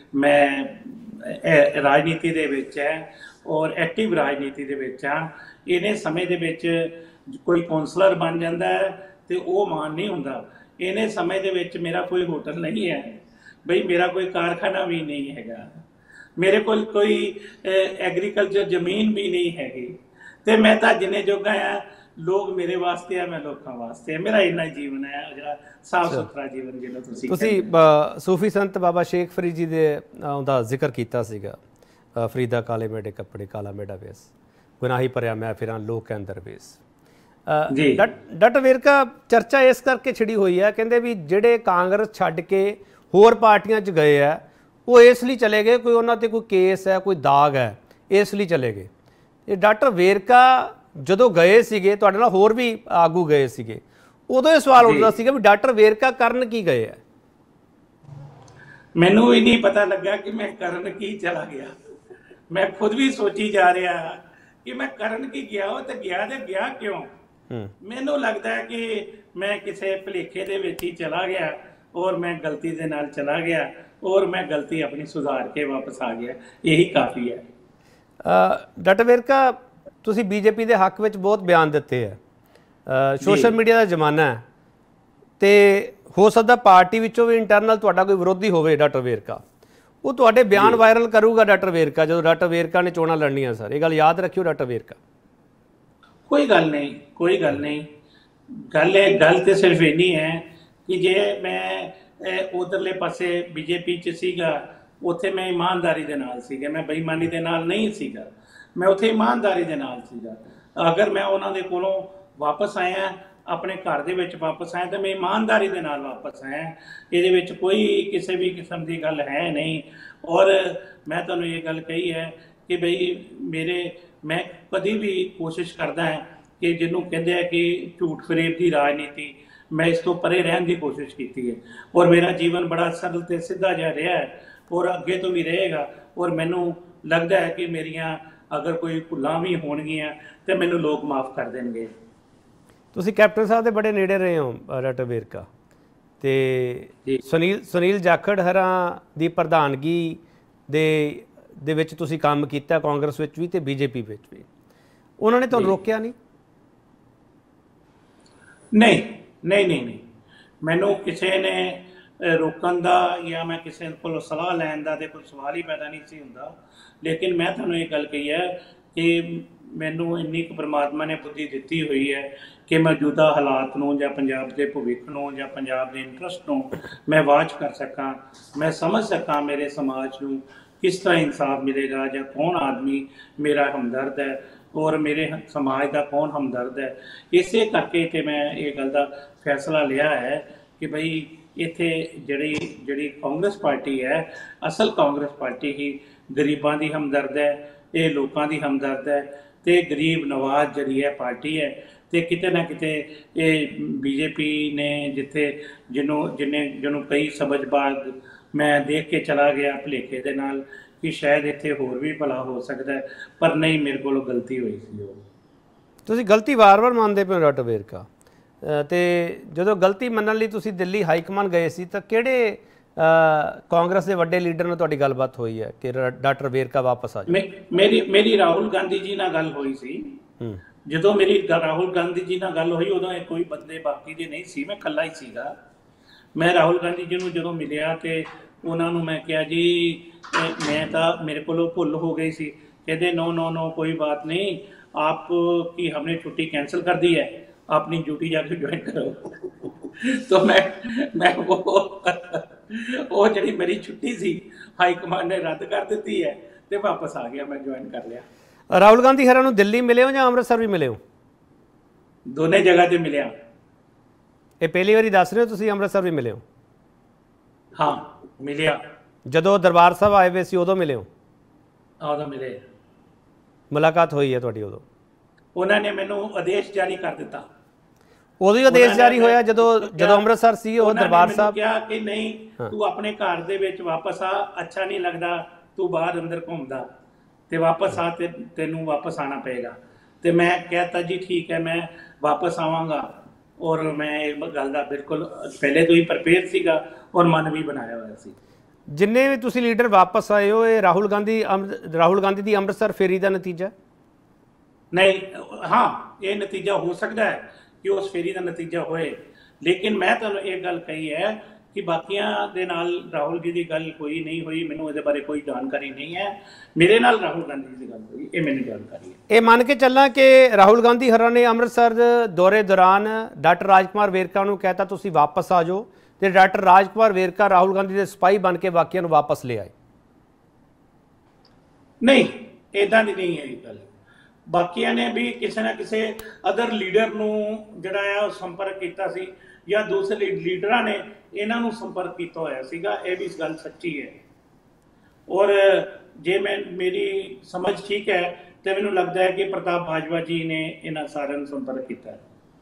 मैं राजनीति दे विच है और एक्टिव राजनीति दे विच हाँ। इन्हें समय दे विच कोई कौंसलर बन जाता है तो वो मान नहीं होंदा। इन्हें समय दे विच मेरा कोई होटल नहीं है बई, मेरा कोई कारखाना भी नहीं हैगा, मेरे को कोई एग्रीकल्चर जमीन भी नहीं हैगी, ਤੇ ਮੈਂ ਤਾਂ ਜਿੰਨੇ ਜੋਗਾ ਆ, ਲੋਕ ਮੇਰੇ ਵਾਸਤੇ ਆ, ਮੈਂ ਲੋਕਾਂ ਵਾਸਤੇ ਆ। ਮੇਰਾ ਇੰਨਾ ਜੀਵਨ ਹੈ ਜਿਹੜਾ ਸਾਫ ਸੁਥਰਾ ਜੀਵਨ ਜਿਹਨੂੰ ਤੁਸੀਂ ਸੂਫੀ ਸੰਤ ਬਾਬਾ ਸ਼ੇਖ ਫਰੀਦ ਜੀ ਦੇ ਉਹਦਾ ਜ਼ਿਕਰ ਕੀਤਾ ਸੀਗਾ, ਫਰੀਦਾ ਕਾਲੇ ਮੇਢੇ ਕੱਪੜੇ ਕਾਲਾ ਮੇਢਾ ਵੇਸ, ਗੁਨਾਹੀ ਭਰਿਆ ਮੈਂ ਫਿਰਾਂ ਲੋਕ ਕੇ ਅੰਦਰ ਵੇਸ। ਡਾਕਟਰ ਵੇਰਕਾ ਚਰਚਾ ਇਸ ਕਰਕੇ ਛਿੜੀ ਹੋਈ ਹੈ, ਕਹਿੰਦੇ ਵੀ ਜਿਹੜੇ ਕਾਂਗਰਸ ਛੱਡ ਕੇ ਹੋਰ ਪਾਰਟੀਆਂ 'ਚ ਗਏ ਆ ਉਹ ਇਸ ਲਈ ਚਲੇ ਗਏ, ਕੋਈ ਉਹਨਾਂ 'ਤੇ ਕੋਈ ਕੇਸ ਹੈ, ਕੋਈ ਦਾਗ ਹੈ, ਇਸ ਲਈ ਚਲੇ ਗਏ। ਇਹ ਡਾਕਟਰ ਵੇਰਕਾ ਜਦੋਂ ਗਏ ਸੀਗੇ, ਤੁਹਾਡੇ ਨਾਲ ਹੋਰ ਵੀ ਆਗੂ ਗਏ ਸੀਗੇ, ਉਦੋਂ ਇਹ ਸਵਾਲ ਉੱਠਦਾ ਸੀਗਾ ਵੀ ਡਾਕਟਰ ਵੇਰਕਾ ਕਰਨ ਕੀ ਗਏ ਆ? ਮੈਨੂੰ ਵੀ ਨਹੀਂ ਪਤਾ ਲੱਗਾ ਕਿ ਮੈਂ ਕਰਨ ਕੀ ਚਲਾ ਗਿਆ। ਮੈਂ ਖੁਦ ਵੀ ਸੋਚੀ ਜਾ ਰਿਹਾ ਕਿ ਮੈਂ ਕਰਨ ਕੀ ਗਿਆ, ਉਹ ਤੇ ਗਿਆ ਤੇ ਗਿਆ ਕਿਉਂ। ਮੈਨੂੰ ਲੱਗਦਾ ਹੈ ਕਿ ਮੈਂ ਕਿਸੇ ਭੁਲੇਖੇ ਦੇ ਵਿੱਚ ਹੀ ਚਲਾ ਗਿਆ ਔਰ ਮੈਂ ਗਲਤੀ ਦੇ ਨਾਲ ਚਲਾ ਗਿਆ ਔਰ ਮੈਂ ਗਲਤੀ ਆਪਣੀ ਸੁਧਾਰ ਕੇ ਵਾਪਸ ਆ ਗਿਆ, ਇਹੀ ਕਾਫੀ ਹੈ। ਡਾਕਟਰ ਵੇਰਕਾ, ਤੁਸੀਂ ਬੀਜੇਪੀ ਦੇ ਹੱਕ ਵਿੱਚ ਬਹੁਤ ਬਿਆਨ ਦਿੱਤੇ ਹੈ, ਸੋਸ਼ਲ ਮੀਡੀਆ ਦਾ ਜ਼ਮਾਨਾ ਹੈ ਤੇ ਹੋ ਸਕਦਾ ਪਾਰਟੀ ਵਿੱਚੋਂ ਵੀ ਇੰਟਰਨਲ ਤੁਹਾਡਾ ਕੋਈ ਵਿਰੋਧੀ ਹੋਵੇ ਡਾਕਟਰ ਵੇਰਕਾ, ਉਹ ਤੁਹਾਡੇ ਬਿਆਨ ਵਾਇਰਲ ਕਰੂਗਾ ਡਾਕਟਰ ਵੇਰਕਾ ਜਦੋਂ ਡਾਕਟਰ ਵੇਰਕਾ ਨੇ ਚੋਣਾਂ ਲੜਨੀਆਂ। ਸਰ, ਇਹ ਗੱਲ ਯਾਦ ਰੱਖਿਓ ਡਾਕਟਰ ਵੇਰਕਾ। ਕੋਈ ਗੱਲ ਨਹੀਂ, ਕੋਈ ਗੱਲ ਨਹੀਂ। ਗੱਲ ਤੇ ਸਿਰਫ ਇੰਨੀ ਹੈ ਕਿ ਜੇ ਮੈਂ ਉਧਰਲੇ ਪਾਸੇ ਬੀਜੇਪੀ 'ਚ ਸੀਗਾ, ਉੱਥੇ ਮੈਂ ਇਮਾਨਦਾਰੀ ਦੇ ਨਾਲ ਸੀਗਾ, ਮੈਂ ਬੇਈਮਾਨੀ ਦੇ ਨਾਲ ਨਹੀਂ ਸੀਗਾ, ਮੈਂ ਉੱਥੇ ਇਮਾਨਦਾਰੀ ਦੇ ਨਾਲ ਸੀਗਾ। ਅਗਰ ਮੈਂ ਉਹਨਾਂ ਦੇ ਕੋਲੋਂ ਵਾਪਸ ਆਇਆ, ਆਪਣੇ ਘਰ ਦੇ ਵਿੱਚ ਵਾਪਸ ਆਇਆ, ਤਾਂ ਮੈਂ ਇਮਾਨਦਾਰੀ ਦੇ ਨਾਲ ਵਾਪਸ ਆਇਆ। ਇਹਦੇ ਵਿੱਚ ਕੋਈ ਕਿਸੇ ਵੀ ਕਿਸਮ ਦੀ ਗੱਲ ਹੈ ਨਹੀਂ। ਔਰ ਮੈਂ ਤੁਹਾਨੂੰ ਇਹ ਗੱਲ ਕਹੀ ਹੈ ਕਿ ਬਈ ਮੈਂ ਕਦੀ ਵੀ ਕੋਸ਼ਿਸ਼ ਕਰਦਾ ਹਾਂ ਕਿ ਜਿਹਨੂੰ ਕਹਿੰਦੇ ਆ ਕਿ ਝੂਠ ਫਰੇਬ ਦੀ ਰਾਜਨੀਤੀ, ਮੈਂ ਇਸ ਤੋਂ ਪਰੇ ਰਹਿਣ ਦੀ ਕੋਸ਼ਿਸ਼ ਕੀਤੀ ਹੈ ਔਰ ਮੇਰਾ ਜੀਵਨ ਬੜਾ ਸਰਲ ਤੇ ਸਿੱਧਾ ਜਿਹਾ ਰਿਹਾ ਹੈ ਔਰ ਅੱਗੇ ਤੋਂ ਵੀ ਰਹੇਗਾ। ਔਰ ਮੈਨੂੰ ਲੱਗਦਾ ਹੈ ਕਿ ਮੇਰੀਆਂ ਅਗਰ ਕੋਈ ਭੁੱਲਾਂ ਵੀ ਹੋਣਗੀਆਂ ਤੇ ਮੈਨੂੰ ਲੋਕ ਮਾਫ ਕਰ ਦੇਣਗੇ। ਤੁਸੀਂ ਕੈਪਟਨ ਸਾਹਿਬ ਦੇ ਬੜੇ ਨੇੜੇ ਰਹੇ ਹੋ ਡਾਕਟਰ ਵੇਰਕਾ, ਤੇ ਸੁਨੀਲ ਜਾਖੜ ਹਰਾਂ ਦੀ ਪ੍ਰਧਾਨਗੀ ਦੇ ਵਿੱਚ ਤੁਸੀਂ ਕੰਮ ਕੀਤਾ, ਕਾਂਗਰਸ ਵਿੱਚ ਵੀ ਤੇ ਬੀਜੇਪੀ ਵਿੱਚ ਵੀ। ਉਹਨਾਂ ਨੇ ਤੁਹਾਨੂੰ ਰੋਕਿਆ ਨਹੀਂ? ਨਹੀਂ, ਮੈਨੂੰ ਕਿਸੇ ਨੇ ਰੋਕਣ ਦਾ ਜਾਂ ਮੈਂ ਕਿਸੇ ਕੋਲੋਂ ਸਲਾਹ ਲੈਣ ਦਾ ਤੇ ਕੋਈ ਸਵਾਲ ਹੀ ਪੈਦਾ ਨਹੀਂ ਸੀ ਹੁੰਦਾ। ਲੇਕਿਨ ਮੈਂ ਤੁਹਾਨੂੰ ਇਹ ਗੱਲ ਕਹੀ ਹੈ ਕਿ ਮੈਨੂੰ ਇੰਨੀ ਕੁ ਪਰਮਾਤਮਾ ਨੇ ਬੁੱਧੀ ਦਿੱਤੀ ਹੋਈ ਹੈ ਕਿ ਮੌਜੂਦਾ ਹਾਲਾਤ ਨੂੰ ਜਾਂ ਪੰਜਾਬ ਦੇ ਭਵਿੱਖ ਨੂੰ ਜਾਂ ਪੰਜਾਬ ਦੇ ਇੰਟਰਸਟ ਨੂੰ ਮੈਂ ਵਾਚ ਕਰ ਸਕਾਂ, ਮੈਂ ਸਮਝ ਸਕਾਂ ਮੇਰੇ ਸਮਾਜ ਨੂੰ ਕਿਸ ਤਰ੍ਹਾਂ ਇਨਸਾਫ ਮਿਲੇਗਾ ਜਾਂ ਕੌਣ ਆਦਮੀ ਮੇਰਾ ਹਮਦਰਦ ਹੈ ਔਰ ਮੇਰੇ ਸਮਾਜ ਦਾ ਕੌਣ ਹਮਦਰਦ ਹੈ। ਇਸੇ ਕਰਕੇ ਕਿ ਮੈਂ ਇਹ ਗੱਲ ਦਾ ਫੈਸਲਾ ਲਿਆ ਹੈ ਕਿ ਬਈ ਇੱਥੇ ਜਿਹੜੀ ਕਾਂਗਰਸ ਪਾਰਟੀ ਹੈ, ਅਸਲ ਕਾਂਗਰਸ ਪਾਰਟੀ ਹੀ ਗਰੀਬਾਂ ਦੀ ਹਮਦਰਦ ਹੈ, ਇਹ ਲੋਕਾਂ ਦੀ ਹਮਦਰਦ ਹੈ ਤੇ ਗਰੀਬ ਨਵਾਜ਼ ਜਿਹੜੀ ਹੈ ਪਾਰਟੀ ਹੈ। ਤੇ ਕਿਤੇ ਨਾ ਕਿਤੇ ਇਹ ਬੀਜੇਪੀ ਨੇ ਜਿਹਨੂੰ ਕਈ ਸਬਜ਼ਬਾਜ਼ ਮੈਂ ਦੇਖ ਕੇ ਚਲਾ ਗਿਆ ਭੁਲੇਖੇ ਦੇ ਨਾਲ ਕਿ ਸ਼ਾਇਦ ਇੱਥੇ ਹੋਰ ਵੀ ਭਲਾ ਹੋ ਸਕਦਾ ਹੈ, ਪਰ ਨਹੀਂ, ਮੇਰੇ ਕੋਲੋਂ ਗਲਤੀ ਹੋਈ ਸੀ। ਉਹ ਤੁਸੀਂ ਗਲਤੀ ਵਾਰ-ਵਾਰ ਮੰਨਦੇ ਪਏ ਹੋ ਡਾਕਟਰ ਵੇਰਕਾ, ਤੇ ਜਦੋਂ ਗਲਤੀ ਮੰਨਣ ਲਈ ਤੁਸੀਂ ਦਿੱਲੀ ਹਾਈਕਮਾਨ ਗਏ ਸੀ ਤਾਂ ਕਿਹੜੇ ਕਾਂਗਰਸ ਦੇ ਵੱਡੇ ਲੀਡਰ ਨਾਲ ਤੁਹਾਡੀ ਗੱਲਬਾਤ ਹੋਈ ਹੈ ਕਿ ਡਾਕਟਰ ਵੇਰਕਾ ਵਾਪਸ ਆ ਜਾਓ? ਮੇਰੀ ਰਾਹੁਲ ਗਾਂਧੀ ਜੀ ਨਾਲ ਗੱਲ ਹੋਈ ਸੀ। ਜਦੋਂ ਮੇਰੀ ਰਾਹੁਲ ਗਾਂਧੀ ਜੀ ਨਾਲ ਗੱਲ ਹੋਈ ਉਦੋਂ ਕੋਈ ਬੰਦੇ ਬਾਕੀ ਦੇ ਨਹੀਂ ਸੀ, ਮੈਂ ਇਕੱਲਾ ਹੀ ਸੀਗਾ। ਮੈਂ ਰਾਹੁਲ ਗਾਂਧੀ ਜੀ ਨੂੰ ਜਦੋਂ ਮਿਲਿਆ ਤੇ ਉਹਨਾਂ ਨੂੰ ਮੈਂ ਕਿਹਾ ਜੀ मैं मेरे को भुल हो गई सी। कहते नो कोई बात नहीं, आप की हमने छुट्टी कैंसिल कर दी है, अपनी ड्यूटी जाके ज्वाइन करो। तो मैं वो जी मेरी छुट्टी सी हाई कमांड ने रद्द कर दी है तो वापस आ गया, मैं ज्वाइन कर लिया। राहुल गांधी हरा दिल्ली मिले हो या अमृतसर भी मिले हो? दोनों जगह से मिले। ये पहली बारी दस रहे हो तुसीं अमृतसर भी मिले हो? हाँ मिले। ਜਦੋਂ ਦਰਬਾਰ ਸਾਹਿਬ ਆਏ ਵੇ ਸੀ ਉਦੋਂ ਮਿਲੇ ਹੋ? ਉਦੋਂ ਮਿਲੇ। ਮੁਲਾਕਾਤ ਹੋਈ ਹੈ ਤੁਹਾਡੀ ਉਦੋਂ? ਉਹਨਾਂ ਨੇ ਮੈਨੂੰ ਆਦੇਸ਼ ਜਾਰੀ ਕਰ ਦਿੱਤਾ। ਉਦੋਂ ਹੀ ਆਦੇਸ਼ ਜਾਰੀ ਹੋਇਆ ਜਦੋਂ ਅੰਮ੍ਰਿਤਸਰ ਸੀ ਉਹ ਦਰਬਾਰ ਸਾਹਿਬ? ਕਿਹਾ ਕਿ ਨਹੀਂ ਤੂੰ ਆਪਣੇ ਘਰ ਦੇ ਵਿੱਚ ਵਾਪਸ ਆ, ਅੱਛਾ ਨਹੀਂ ਲੱਗਦਾ ਤੂੰ ਬਾਹਰ ਅੰਦਰ ਘੁੰਮਦਾ ਤੇ ਵਾਪਸ ਆ, ਤੇ ਤੈਨੂੰ ਵਾਪਸ ਆਣਾ ਪਏਗਾ। ਤੇ ਮੈਂ ਕਹਿਤਾ ਜੀ ਠੀਕ ਹੈ ਮੈਂ ਵਾਪਸ ਆਵਾਂਗਾ, ਔਰ ਮੈਂ ਇਹ ਗੱਲ ਦਾ ਬਿਲਕੁਲ ਪਹਿਲੇ ਤੋਂ ਹੀ ਪ੍ਰਪੇਅਰ ਸੀਗਾ ਔਰ ਮਨ ਵੀ ਬਣਾਇਆ ਹੋਇਆ ਸੀ। ਜਿੰਨੇ ਵੀ ਤੁਸੀਂ ਲੀਡਰ ਵਾਪਸ ਆਏ ਹੋ ਇਹ ਰਾਹੁਲ ਗਾਂਧੀ ਦੀ ਅੰਮ੍ਰਿਤਸਰ ਫੇਰੀ ਦਾ ਨਤੀਜਾ? ਨਹੀਂ, ਹਾਂ ਇਹ ਨਤੀਜਾ ਹੋ ਸਕਦਾ ਹੈ ਕਿ ਉਸ ਫੇਰੀ ਦਾ ਨਤੀਜਾ ਹੋਏ, ਲੇਕਿਨ ਮੈਂ ਤੁਹਾਨੂੰ ਇਹ ਗੱਲ ਕਹੀ ਹੈ कि बाकियां दे नाल राहुल जी की गल कोई नहीं हुई, मैनूं इहदे बारे कोई जानकारी नहीं है। मेरे नाल राहुल गांधी की गल हुई, ये मैनूं जानकारी है। ये मान के चलना कि राहुल गांधी हਰਾਂ ने अमृतसर दौरे दौरान डॉक्टर राजकुमार वेरका नूं कहता तुसीं वापस आ जाओ, तो डॉक्टर राजकुमार वेरका राहुल गांधी के सिपाही बन के बाकियां नूं वापस ले आए। नहीं, इदां दी नहीं है गल। बाकियां ने भी किसी ना किसी अदर लीडर नूं जिहड़ा है संपर्क किया सी, या दूसरे लीडर ने इन्हां नूं संपर्क किया होया सीगा, ये भी गल सच्ची है। और जे मैं मेरी समझ ठीक है तो मैनूं लगता है कि प्रताप बाजवा जी ने इन्हां सारिआं नूं संपर्क किया।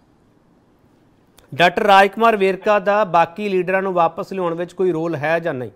डॉक्टर राजकुमार वेरका दा बाकी लीडरां नूं वापस लियाउण विच कोई रोल है जां नहीं?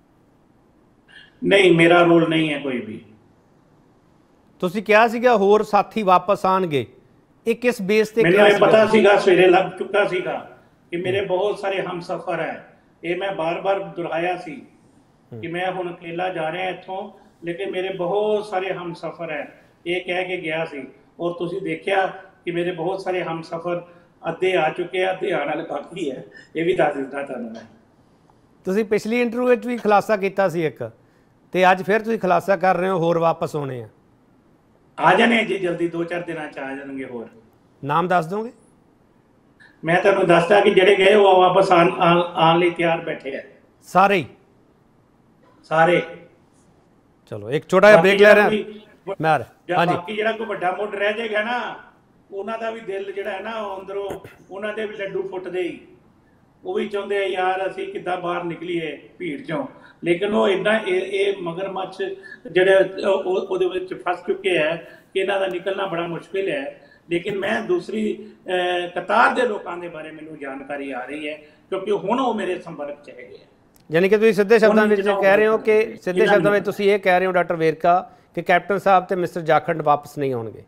नहीं, मेरा रोल नहीं है कोई भी। तुसीं कहा सीगा होर साथी वापस आउणगे, ये किस बेस ते मैनूं ये पता सीगा, सवेरे लग चुका सीगा कि मेरे बहुत सारे हम सफ़र है। ये मैं बार बार दोहराया सी कि मैं हुण अकेला जा रहा इत्थों, लेकिन मेरे बहुत सारे हम सफ़र है, ये कह के गया सी। और तुसीं देखिया कि मेरे बहुत सारे हम सफ़र अद्धे आ चुके हैं, अद्धे आने वाले बाकी है। ये भी दस दिता तुहानूं मैं। तुसीं पिछली इंटरव्यू विच भी खुलासा कीता सी एक, ते अज फिर तुसीं खुलासा कर रहे हो होर वापस होने आ जाने जी, जल्दी 2-4 दिन आ जाएंगे। होर नाम दस दोगे? मैं तुहानूं दसदा कि जिहड़े गए वो वापस आने लई तैयार बैठे हैं सारे ही? सारे। चलो एक छोटा जिहा ब्रेक ले रहे हैं मैं। हाँ जी, बाकी जिहड़ा कोई वड्डा मुੱਢ रह जाएगा ना, ਉਹਨਾਂ ਦਾ ਵੀ ਦਿਲ ਜਿਹੜਾ ਹੈ ਨਾ ਅੰਦਰੋਂ ਉਹਨਾਂ ਦੇ ਵੀ ਲੱਡੂ ਫੁੱਟਦੇ ਹੀ, ਉਹ ਵੀ ਚਾਹੁੰਦੇ ਆ ਯਾਰ ਅਸੀਂ ਕਿੱਦਾਂ ਬਾਹਰ ਨਿਕਲੀਏ ਭੀੜ ਚੋਂ। ਲੇਕਿਨ ਉਹ ਇਦਾਂ ਇਹ ਮਗਰਮੱਛ ਜਿਹੜੇ ਉਹਦੇ ਵਿੱਚ ਫਸ ਚੁੱਕੇ ਹੈ ਕਿ ਇਹਨਾਂ ਦਾ ਨਿਕਲਣਾ ਬੜਾ ਮੁਸ਼ਕਿਲ ਹੈ। ਲੇਕਿਨ ਮੈਂ ਦੂਸਰੀ ਕਤਾਰ ਦੇ ਲੋਕਾਂ ਦੇ ਬਾਰੇ ਮੈਨੂੰ ਜਾਣਕਾਰੀ ਆ ਰਹੀ ਹੈ, ਕਿਉਂਕਿ ਹੁਣ ਉਹ ਮੇਰੇ ਸੰਪਰਕ 'ਚ ਹੈਗੇ ਆ। ਯਾਨੀ ਕਿ ਤੁਸੀਂ ਸਿੱਧੇ ਸ਼ਬਦਾਂ ਵਿੱਚ ਕਹਿ ਰਹੇ ਹੋ ਕਿ ਸਿੱਧੇ ਸ਼ਬਦਾਂ ਵਿੱਚ ਤੁਸੀਂ ਇਹ ਕਹਿ ਰਹੇ ਹੋ ਡਾਕਟਰ ਵੇਰਕਾ ਕਿ ਕੈਪਟਨ ਸਾਹਿਬ ਤੇ ਮਿਸਟਰ ਜਾਖੜ ਵਾਪਸ ਨਹੀਂ ਆਉਣਗੇ?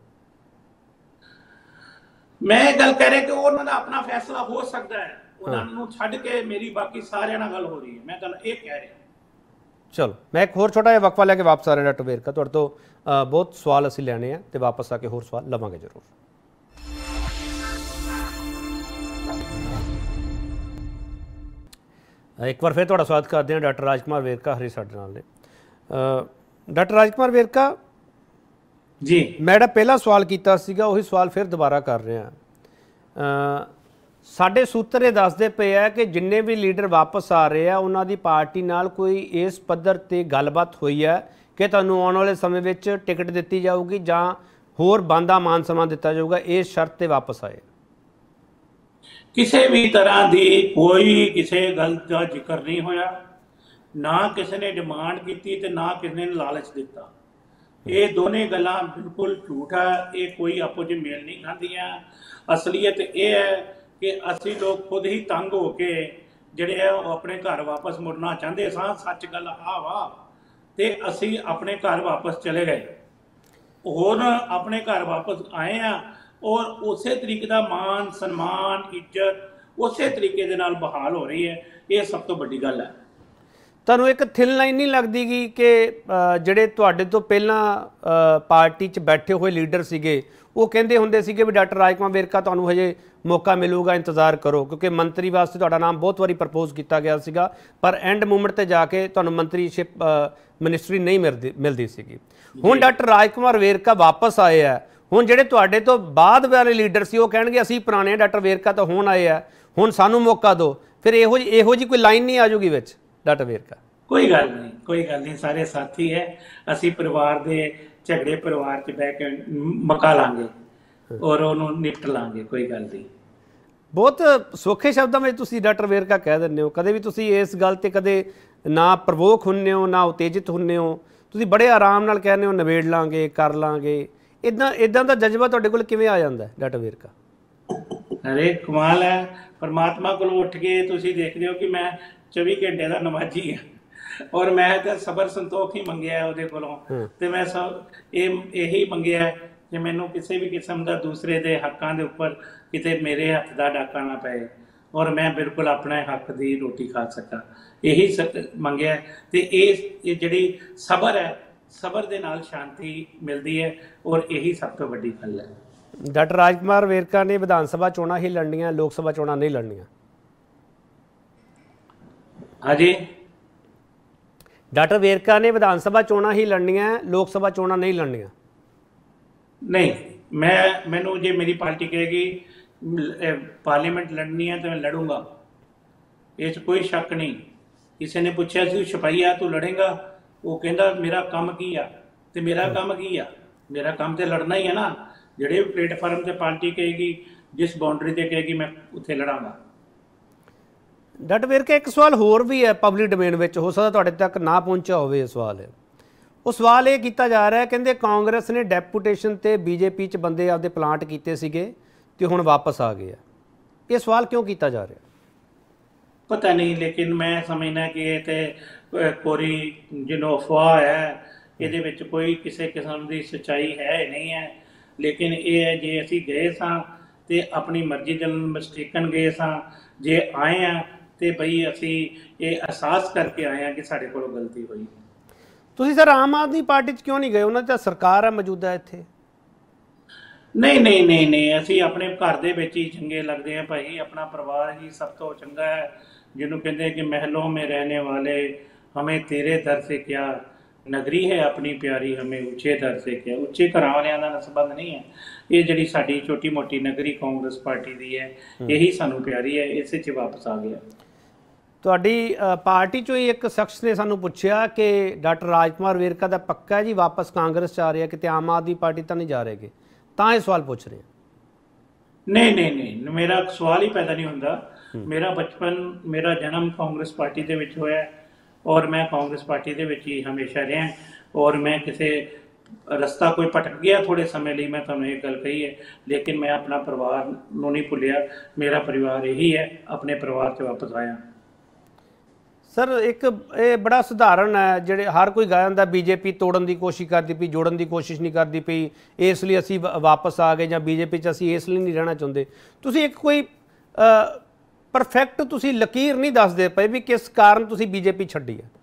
मैं गल कह रहा कि उन्होंने अपना फैसला हो सकता है, उन्होंने छड़ के मेरी बाकी सारे ना गल हो रही है, मैं गल ये कह रहा। चलो मैं एक होर छोटा जिहा वक्फा लैके वापस आ रहा डॉक्टर वेरका, तुहाडे तो बहुत सवाल असीं लैणे आ ते वापस आके होर सवाल लवांगे जरूर। एक बार फिर तुहाडा स्वागत करते हैं। डॉक्टर राजकुमार वेरका हरी साडे नाल ने। डॉक्टर राजकुमार वेरका जी, मैं जिहड़ा पहला सवाल किया सीगा उही सवाल फिर दोबारा कर रहा। साडे सूत्र ये दसदे पे है कि जिन्ने भी लीडर वापस आ रहे हैं उन्हां दी पार्टी नाल कोई इस पद्धर ते गलबात हुई है कि तुहानूं आउण वाले समय विच टिकट दित्ती जाऊगी जां होर बांदा मान समान दिता जाऊगा, इस शर्त ते वापस आए? किसी भी तरह की कोई किसी गल का जिक्र नहीं होया, ना किसी ने डिमांड की ते ना किसी ने लालच दिता। ये दोनों गल्लां बिल्कुल झूठ है, ये कोई आपो च मेल नहीं खांदियां। असलीयत ये है कि असी लोग खुद ही तंग हो के जिहड़े है अपने घर वापस मुड़ना चाहते सां। सच गल आ वा ते असी अपने घर वापस चले गए, हुण अपने घर वापस आए हैं और उस तरीके का मान सन्मान इज्जत उस तरीके दे नाल बहाल हो रही है। ये सब तो बड़ी गल है। ਤੁਹਾਨੂੰ ਇੱਕ ਥਿਨ ਲਾਈਨ ਨਹੀਂ ਲੱਗਦੀ ਗੀ ਕਿ ਜਿਹੜੇ ਤੁਹਾਡੇ ਤੋਂ ਪਹਿਲਾਂ ਪਾਰਟੀ 'ਚ ਬੈਠੇ ਹੋਏ ਲੀਡਰ ਸੀਗੇ ਉਹ ਕਹਿੰਦੇ ਹੁੰਦੇ ਸੀਗੇ ਵੀ ਡਾਕਟਰ ਰਾਜਕੁਮਾਰ ਵੇਰਕਾ ਤੁਹਾਨੂੰ ਹਜੇ ਮੌਕਾ ਮਿਲੂਗਾ, ਇੰਤਜ਼ਾਰ ਕਰੋ, ਕਿਉਂਕਿ ਮੰਤਰੀ ਵਾਸਤੇ ਤੁਹਾਡਾ ਨਾਮ ਬਹੁਤ ਵਾਰੀ ਪ੍ਰਪੋਜ਼ ਕੀਤਾ ਗਿਆ ਸੀਗਾ, ਪਰ ਐਂਡ ਮੂਮੈਂਟ ਤੇ ਜਾ ਕੇ ਤੁਹਾਨੂੰ ਮੰਤਰੀਸ਼ਿਪ ਮਿਨਿਸਟਰੀ ਨਹੀਂ ਮਿਲਦੀ ਸੀਗੀ। ਹੁਣ ਡਾਕਟਰ ਰਾਜਕੁਮਾਰ ਵੇਰਕਾ ਵਾਪਸ ਆਏ ਆ, ਹੁਣ ਜਿਹੜੇ ਤੁਹਾਡੇ ਤੋਂ ਬਾਅਦ ਵਾਲੇ ਲੀਡਰ ਸੀ ਉਹ ਕਹਿਣਗੇ ਅਸੀਂ ਪੁਰਾਣੇ ਡਾਕਟਰ ਵੇਰਕਾ ਤਾਂ ਹੁਣ ਆਏ ਆ, ਹੁਣ ਸਾਨੂੰ ਮੌਕਾ ਦਿਓ। ਫਿਰ ਇਹੋ ਜਿਹੀ ਕੋਈ ਲਾਈਨ ਨਹੀਂ ਆ ਜੂਗੀ ਵਿੱਚ डॉक्टर वेरका? कोई गल नहीं, कोई गल नहीं, सारे साथी है। असी परिवार के झगड़े परिवार च बह के मका लांगे और उन्होंने निपट लांगे, कोई गल नहीं। बहुत सौखे शब्दों में तुसी डॉक्टर वेरका कह दिंदे हो, कदे भी तुसी इस गल ते कदे ना प्रवोक हुंदे हो ना उत्तेजित हुंदे हो, तुसी बड़े आराम नाल कहने हो नवेड़ लांगे कर लांगे। इदां दा जज्बा तुहाडे कोल किवें आ जांदा है डॉक्टर वेरका? अरे कमाल है, परमात्मा को उठ के तुसी देखदे हो कि मैं 24 घंटे का नमाजी है और मैं तो सबर संतोख ही मंगया है ਉਹਦੇ ਕੋਲੋਂ ਤੇ मैं सब यही मंगया है कि मैनू किसी भी किस्म का दूसरे के हकों के उपर किते मेरे हथ का डाका ना पए और मैं बिल्कुल अपने हक की रोटी खा सका, यही मंगया है। तो ये जिहड़ी सबर है, सबर के नाल शांति मिलती है और यही सब तो वड्डी गल है। डॉक्टर राजकुमार वेरका ने विधान सभा चोणां ही लड़नियां, लोक सभा चोणां नहीं लड़नियां? हाँ जी। ਡਾਕਟਰ ਵੇਰਕਾ ਨੇ ਵਿਧਾਨ ਸਭਾ ਚੋਣਾਂ ਹੀ ਲੜਨੀਆਂ, ਲੋਕ ਸਭਾ ਚੋਣਾਂ ਨਹੀਂ ਲੜਨੀਆਂ। नहीं, मैनू जे मेरी पार्टी कहेगी पार्लीमेंट लड़नी है तो मैं लड़ूंगा, इस कोई शक नहीं। किसी ने पूछा तू सिपाही आ, तू लड़ेगा? वो कहता मेरा काम की आ, तो मेरा काम की आ, मेरा काम तो लड़ना ही है ना। ਜਿਹੜੇ ਵੀ ਪਲੇਟਫਾਰਮ ਤੇ ਪਾਰਟੀ ਕਹੇਗੀ, ਜਿਸ ਬਾਉਂਡਰੀ ਤੇ ਕਹੇਗੀ, ਮੈਂ ਉੱਥੇ ਲੜਾਂਗਾ। ਡਾਕਟਰ ਵੇਰਕਾ ਇੱਕ ਸਵਾਲ ਹੋਰ ਵੀ ਹੈ ਪਬਲਿਕ ਡੋਮੇਨ ਵਿੱਚ, ਹੋ ਸਕਦਾ ਤੁਹਾਡੇ ਤੱਕ ਨਾ ਪਹੁੰਚਿਆ ਹੋਵੇ ਇਹ ਸਵਾਲ। ਹੈ ਉਹ ਸਵਾਲ ਇਹ ਕੀਤਾ ਜਾ ਰਿਹਾ, ਕਹਿੰਦੇ ਕਾਂਗਰਸ ਨੇ ਡੈਪੂਟੇਸ਼ਨ ਤੇ ਬੀਜੇਪੀ 'ਚ ਬੰਦੇ ਆਪਦੇ ਪਲਾਂਟ ਕੀਤੇ ਸੀਗੇ ਤੇ ਹੁਣ ਵਾਪਸ ਆ ਗਏ ਆ। ਇਹ ਸਵਾਲ ਕਿਉਂ ਕੀਤਾ ਜਾ ਰਿਹਾ? ਪਤਾ ਨਹੀਂ, ਲੇਕਿਨ ਮੈਂ ਸਮਝਦਾ ਕਿ ਇਹ ਤੇ ਕੋਰੀ ਜਿਹਨੂੰ ਅਫਵਾਹ ਹੈ, ਇਹਦੇ ਵਿੱਚ ਕੋਈ ਕਿਸੇ ਕਿਸਮ ਦੀ ਸੱਚਾਈ ਹੈ ਨਹੀਂ ਹੈ। ਲੇਕਿਨ ਇਹ ਹੈ ਜੇ ਅਸੀਂ ਗਏ ਸਾਂ ਤੇ ਆਪਣੀ ਮਰਜ਼ੀ ਦੇ ਨਾਲ ਮਿਸਟੇਕਨ ਗਏ ਸਾਂ, ਜੇ ਆਏ ਆ ਤੇ ਬਈ ਅਸੀਂ ਇਹ ਅਹਿਸਾਸ ਕਰਕੇ ਆਏ ਆ ਕਿ ਸਾਡੇ ਕੋਲੋਂ ਗਲਤੀ ਹੋਈ। ਤੁਸੀਂ ਸਰ ਆਮ ਆਦਮੀ ਪਾਰਟੀ 'ਚ ਕਿਉਂ ਨਹੀਂ ਗਏ? ਉਹਨਾਂ 'ਚ ਸਰਕਾਰ ਹੈ ਮੌਜੂਦਾ ਇੱਥੇ। ਨਹੀਂ, ਅਸੀਂ ਆਪਣੇ ਘਰ ਦੇ ਵਿੱਚ ਹੀ ਚੰਗੇ ਲੱਗਦੇ ਆ ਭਾਈ। ਆਪਣਾ ਪਰਿਵਾਰ ਹੀ ਸਭ ਤੋਂ ਚੰਗਾ ਹੈ, ਜਿਹਨੂੰ ਕਹਿੰਦੇ ਕਿ ਮਹਿਲੋਂ ਮੇਂ ਰਹਿਣੇ ਵਾਲੇ ਹਮੇ ਤੇਰੇ ਦਰ ਸੇ ਕਿਆ, ਨਗਰੀ ਹੈ ਆਪਣੀ ਪਿਆਰੀ ਹਮੇ ਉੱਚੇ ਦਰ ਸੇ ਕਿਆ। ਉੱਚੇ ਘਰਾਂ ਵਾਲਿਆਂ ਦਾ ਸੰਬੰਧ ਨਹੀਂ ਹੈ, ਇਹ ਜਿਹੜੀ ਸਾਡੀ ਛੋਟੀ ਮੋਟੀ ਨਗਰੀ ਕਾਂਗਰਸ ਪਾਰਟੀ ਦੀ ਹੈ, ਇਹੀ ਸਾਨੂੰ ਪਿਆਰੀ ਹੈ, ਇਸੇ 'ਚ ਵਾਪਸ ਆ ਗਿਆ। ਤੁਹਾਡੀ ਪਾਰਟੀ 'ਚੋਂ ਹੀ ਇੱਕ ਸ਼ਖਸ ਨੇ ਸਾਨੂੰ ਪੁੱਛਿਆ ਕਿ ਡਾਕਟਰ ਰਾਜਕੁਮਾਰ ਵੇਰਕਾ ਦਾ ਪੱਕਾ ਹੈ ਜੀ ਵਾਪਸ ਕਾਂਗਰਸ 'ਚ ਆ ਰਿਹਾ, ਕਿਤੇ ਆਮ ਆਦਮੀ ਪਾਰਟੀ ਤਾਂ ਨਹੀਂ ਜਾ ਰਹੇਗੇ, ਤਾਂ ਇਹ ਸਵਾਲ ਪੁੱਛ ਰਹੇ। ਨਹੀਂ, ਮੇਰਾ ਸਵਾਲ ਹੀ ਪੈਦਾ ਨਹੀਂ ਹੁੰਦਾ। ਮੇਰਾ ਬਚਪਨ, ਮੇਰਾ ਜਨਮ ਕਾਂਗਰਸ ਪਾਰਟੀ ਦੇ ਵਿੱਚ ਹੋਇਆ ਔਰ ਮੈਂ ਕਾਂਗਰਸ ਪਾਰਟੀ ਦੇ ਵਿੱਚ ਹੀ ਹਮੇਸ਼ਾ ਰਿਹਾ। ਔਰ ਮੈਂ ਕਿਸੇ ਰਸਤਾ ਕੋਈ ਭਟਕ ਗਿਆ ਥੋੜੇ ਸਮੇਂ ਲਈ, ਮੈਂ ਤੁਹਾਨੂੰ ਇਹ ਗੱਲ ਕਹੀ ਹੈ, ਲੇਕਿਨ ਮੈਂ ਆਪਣਾ ਪਰਿਵਾਰ ਨੂੰ ਨਹੀਂ ਭੁੱਲਿਆ। ਮੇਰਾ ਪਰਿਵਾਰ ਇਹੀ ਹੈ, ਆਪਣੇ ਪਰਿਵਾਰ 'ਚ ਵਾਪਸ ਆਇਆ। ਸਰ ਇੱਕ ਇਹ ਬੜਾ ਸਧਾਰਨ ਹੈ, ਜਿਹੜੇ ਹਰ ਕੋਈ ਗਾ ਜਾਂਦਾ ਬੀਜੇਪੀ ਤੋੜਨ ਦੀ ਕੋਸ਼ਿਸ਼ ਕਰਦੀ ਪਈ, ਜੋੜਨ ਦੀ ਕੋਸ਼ਿਸ਼ ਨਹੀਂ ਕਰਦੀ ਪਈ, ਇਸ ਲਈ ਅਸੀਂ ਵਾਪਸ ਆ ਗਏ, ਜਾਂ ਬੀਜੇਪੀ 'ਚ ਅਸੀਂ ਇਸ ਲਈ ਨਹੀਂ ਰਹਿਣਾ ਚਾਹੁੰਦੇ। ਤੁਸੀਂ ਇੱਕ ਕੋਈ ਪਰਫੈਕਟ ਤੁਸੀਂ ਲਕੀਰ ਨਹੀਂ ਦੱਸਦੇ ਪਏ ਵੀ ਕਿਸ ਕਾਰਨ ਤੁਸੀਂ ਬੀਜੇਪੀ ਛੱਡੀ ਹੈ।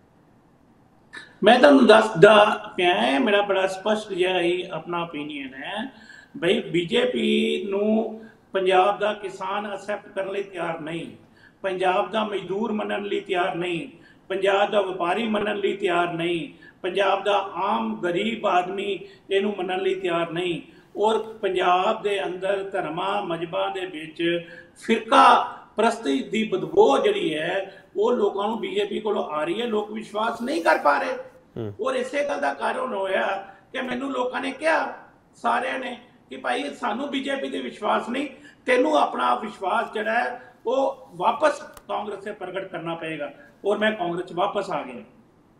ਮੈਂ ਤੁਹਾਨੂੰ ਦੱਸਦਾ ਪਿਆ ਹੈ, ਮੇਰਾ ਬੜਾ ਸਪਸ਼ਟ ਜਿਹਾ ਹੀ ਆਪਣਾ ਓਪੀਨੀਅਨ ਹੈ ਬਈ ਬੀਜੇਪੀ ਨੂੰ ਪੰਜਾਬ ਦਾ ਕਿਸਾਨ ਅਸੈਪਟ ਕਰਨ ਲਈ ਤਿਆਰ ਨਹੀਂ, ਪੰਜਾਬ ਦਾ ਮਜ਼ਦੂਰ ਮੰਨਣ ਲਈ ਤਿਆਰ ਨਹੀਂ, ਪੰਜਾਬ ਦਾ ਵਪਾਰੀ ਮੰਨਣ ਲਈ ਤਿਆਰ ਨਹੀਂ, ਪੰਜਾਬ ਦਾ ਆਮ ਗਰੀਬ ਆਦਮੀ ਇਹਨੂੰ ਮੰਨਣ ਲਈ ਤਿਆਰ ਨਹੀਂ। ਔਰ ਪੰਜਾਬ ਦੇ ਅੰਦਰ ਧਰਮਾਂ ਮਜ਼ਹਬਾਂ ਦੇ ਵਿੱਚ ਫਿਰਕਾ ਪ੍ਰਸਤੀ ਦੀ ਬਦਬੂ ਜਿਹੜੀ ਹੈ ਉਹ ਲੋਕਾਂ ਨੂੰ ਬੀਜੇਪੀ ਕੋਲੋਂ ਆ ਰਹੀ ਹੈ। ਲੋਕ ਵਿਸ਼ਵਾਸ ਨਹੀਂ ਕਰ ਪਾ ਰਹੇ ਔਰ ਇਸੇ ਗੱਲ ਦਾ ਕਾਰਨ ਹੋਇਆ ਕਿ ਮੈਨੂੰ ਲੋਕਾਂ ਨੇ ਕਿਹਾ ਸਾਰਿਆਂ ਨੇ ਕਿ ਭਾਈ ਸਾਨੂੰ ਬੀਜੇਪੀ ਤੇ ਵਿਸ਼ਵਾਸ ਨਹੀਂ, ਤੈਨੂੰ ਆਪਣਾ ਵਿਸ਼ਵਾਸ ਜਿਹੜਾ ਹੈ ਉਹ ਵਾਪਸ ਕਾਂਗਰਸ से प्रकट करना पड़ेगा और मैं कांग्रेस 'ਚ ਵਾਪਸ ਆ ਗਿਆ।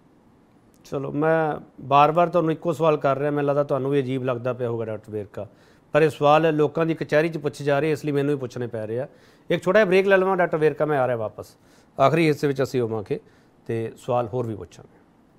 ਚਲੋ ਮੈਂ ਬਾਰ-ਬਾਰ ਤੁਹਾਨੂੰ ਇੱਕੋ ਸਵਾਲ ਕਰ ਰਿਹਾ, ਮੈਨੂੰ ਲੱਗਦਾ ਤੁਹਾਨੂੰ ਵੀ ਅਜੀਬ ਲੱਗਦਾ ਪਿਆ ਹੋਊਗਾ ਡਾਕਟਰ ਵੇਰਕਾ, ਪਰ ਇਹ ਸਵਾਲ ਲੋਕਾਂ ਦੀ ਕਚਹਿਰੀ 'ਚ ਪੁੱਛੇ ਜਾ ਰਹੇ, ਇਸ ਲਈ ਮੈਨੂੰ ਵੀ ਪੁੱਛਣੇ ਪੈ ਰਹੇ ਆ। ਇੱਕ ਛੋਟਾ ਜਿਹਾ ਬ੍ਰੇਕ ਲੈ ਲਵਾਂ ਡਾਕਟਰ ਵੇਰਕਾ, ਮੈਂ ਆ ਰਿਹਾ ਵਾਪਸ। ਆਖਰੀ ਹਿੱਸੇ ਵਿੱਚ ਅਸੀਂ ਹੋਵਾਂਗੇ ਤੇ ਸਵਾਲ ਹੋਰ ਵੀ ਪੁੱਛਾਂਗੇ।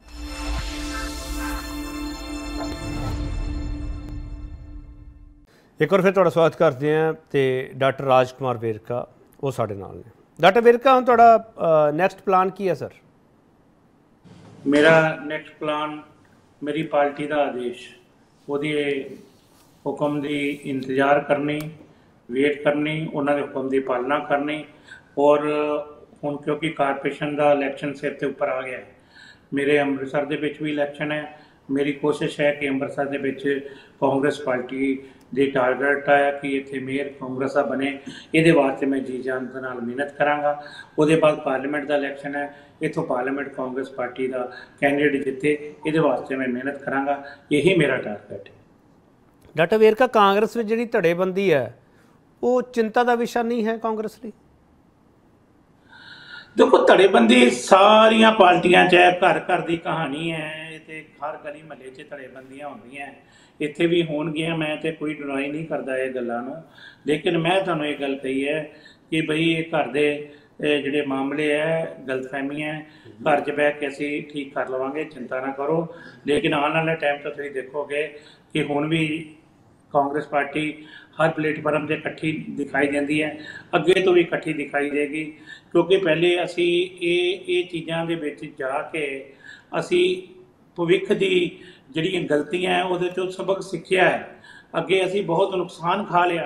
ਇੱਕ ਵਾਰ ਫਿਰ ਤੁਹਾਡਾ ਸਵਾਗਤ ਕਰਦੇ ਹਾਂ ਤੇ ਡਾਕਟਰ ਰਾਜਕੁਮਾਰ ਵੇਰਕਾ ਉਹ ਸਾਡੇ ਨਾਲ ਨੇ। ਡਾਕਟਰ ਵੇਰਕਾ ਹੁਣ ਤੁਹਾਡਾ ਨੈਕਸਟ ਪਲਾਨ ਕੀ ਹੈ ਸਰ? ਮੇਰਾ ਨੈਕਸਟ ਪਲਾਨ ਮੇਰੀ ਪਾਰਟੀ ਦਾ ਆਦੇਸ਼, ਉਹਦੇ ਹੁਕਮ ਦੀ ਇੰਤਜ਼ਾਰ ਕਰਨੀ, ਵੇਟ ਕਰਨੀ, ਉਹਨਾਂ ਦੇ ਹੁਕਮ ਦੀ ਪਾਲਣਾ ਕਰਨੀ। ਔਰ ਹੁਣ ਕਿਉਂਕਿ ਕਾਰਪੋਰੇਸ਼ਨ ਦਾ ਇਲੈਕਸ਼ਨ ਸਿਰ ਤੇ ਉੱਪਰ ਆ ਗਿਆ, ਮੇਰੇ ਅੰਮ੍ਰਿਤਸਰ ਦੇ ਵਿੱਚ ਵੀ ਇਲੈਕਸ਼ਨ ਹੈ। ਮੇਰੀ ਕੋਸ਼ਿਸ਼ ਹੈ ਕਿ ਅੰਮ੍ਰਿਤਸਰ ਦੇ ਵਿੱਚ ਕਾਂਗਰਸ ਪਾਰਟੀ ਦੀ ਟਾਰਗੇਟ ਹੈ ਕਿ ਇੱਥੇ ਮੇਅਰ ਕਾਂਗਰਸ ਦਾ ਬਣੇ। ਇਹਦੇ ਵਾਸਤੇ ਮੈਂ ਜੀ ਜਾਨ ਦੇ ਨਾਲ ਮਿਹਨਤ ਕਰਾਂਗਾ। ਉਹਦੇ ਬਾਅਦ ਪਾਰਲੀਮੈਂਟ ਦਾ ਇਲੈਕਸ਼ਨ ਹੈ, ਇੱਥੋਂ ਪਾਰਲੀਮੈਂਟ ਕਾਂਗਰਸ ਪਾਰਟੀ ਦਾ ਕੈਂਡੀਡੇਟ ਜਿੱਤੇ, ਇਹਦੇ ਵਾਸਤੇ ਮੈਂ ਮਿਹਨਤ ਕਰਾਂਗਾ। ਇਹੀ ਮੇਰਾ ਟਾਰਗੇਟ ਹੈ। ਡਾਕਟਰ ਵੇਰਕਾ, ਕਾਂਗਰਸ ਵਿੱਚ ਜਿਹੜੀ ਧੜੇਬੰਦੀ ਹੈ ਉਹ ਚਿੰਤਾ ਦਾ ਵਿਸ਼ਾ ਨਹੀਂ ਹੈ ਕਾਂਗਰਸ ਲਈ? ਦੇਖੋ, ਧੜੇਬੰਦੀ ਸਾਰੀਆਂ ਪਾਰਟੀਆਂ 'ਚ ਹੈ, ਘਰ ਘਰ ਦੀ ਕਹਾਣੀ ਹੈ, ਤੇ ਹਰ ਗਲੀ ਮਹੱਲੇ 'ਚ ਧੜੇਬੰਦੀਆਂ ਹੁੰਦੀਆਂ, ਇੱਥੇ ਵੀ ਹੋਣਗੀਆਂ। ਮੈਂ ਤੇ ਕੋਈ ਡਿਨਾਈ ਨਹੀਂ ਕਰਦਾ ਇਹ ਗੱਲਾਂ ਨੂੰ, ਲੇਕਿਨ ਮੈਂ ਤੁਹਾਨੂੰ ਇਹ ਗੱਲ ਕਹੀ ਹੈ ਕਿ ਬਈ ਇਹ ਘਰ ਦੇ ਜਿਹੜੇ ਮਾਮਲੇ ਹੈ, ਗਲਤਫਹਿਮੀਆਂ, ਘਰ 'ਚ ਬਹਿ ਕੇ ਅਸੀਂ ਠੀਕ ਕਰ ਲਵਾਂਗੇ, ਚਿੰਤਾ ਨਾ ਕਰੋ। ਲੇਕਿਨ ਆਉਣ ਵਾਲੇ ਟਾਈਮ 'ਚ ਤੁਸੀਂ ਦੇਖੋਗੇ ਕਿ ਹੁਣ ਵੀ ਕਾਂਗਰਸ ਪਾਰਟੀ ਹਰ ਪਲੇਟਫਾਰਮ 'ਤੇ ਇਕੱਠੀ ਦਿਖਾਈ ਦਿੰਦੀ ਹੈ, ਅੱਗੇ ਤੋਂ ਵੀ ਇਕੱਠੀ ਦਿਖਾਈ ਦੇਗੀ। ਕਿਉਂਕਿ ਪਹਿਲੇ ਅਸੀਂ ਇਹ ਚੀਜ਼ਾਂ ਦੇ ਵਿੱਚ ਜਾ ਕੇ ਅਸੀਂ ਭਵਿੱਖ ਦੀ ਜਿਹੜੀਆਂ ਗਲਤੀਆਂ ਹੈ ਉਹਦੇ 'ਚੋਂ ਸਬਕ ਸਿੱਖਿਆ ਹੈ। ਅੱਗੇ ਅਸੀਂ ਬਹੁਤ ਨੁਕਸਾਨ ਖਾ ਲਿਆ,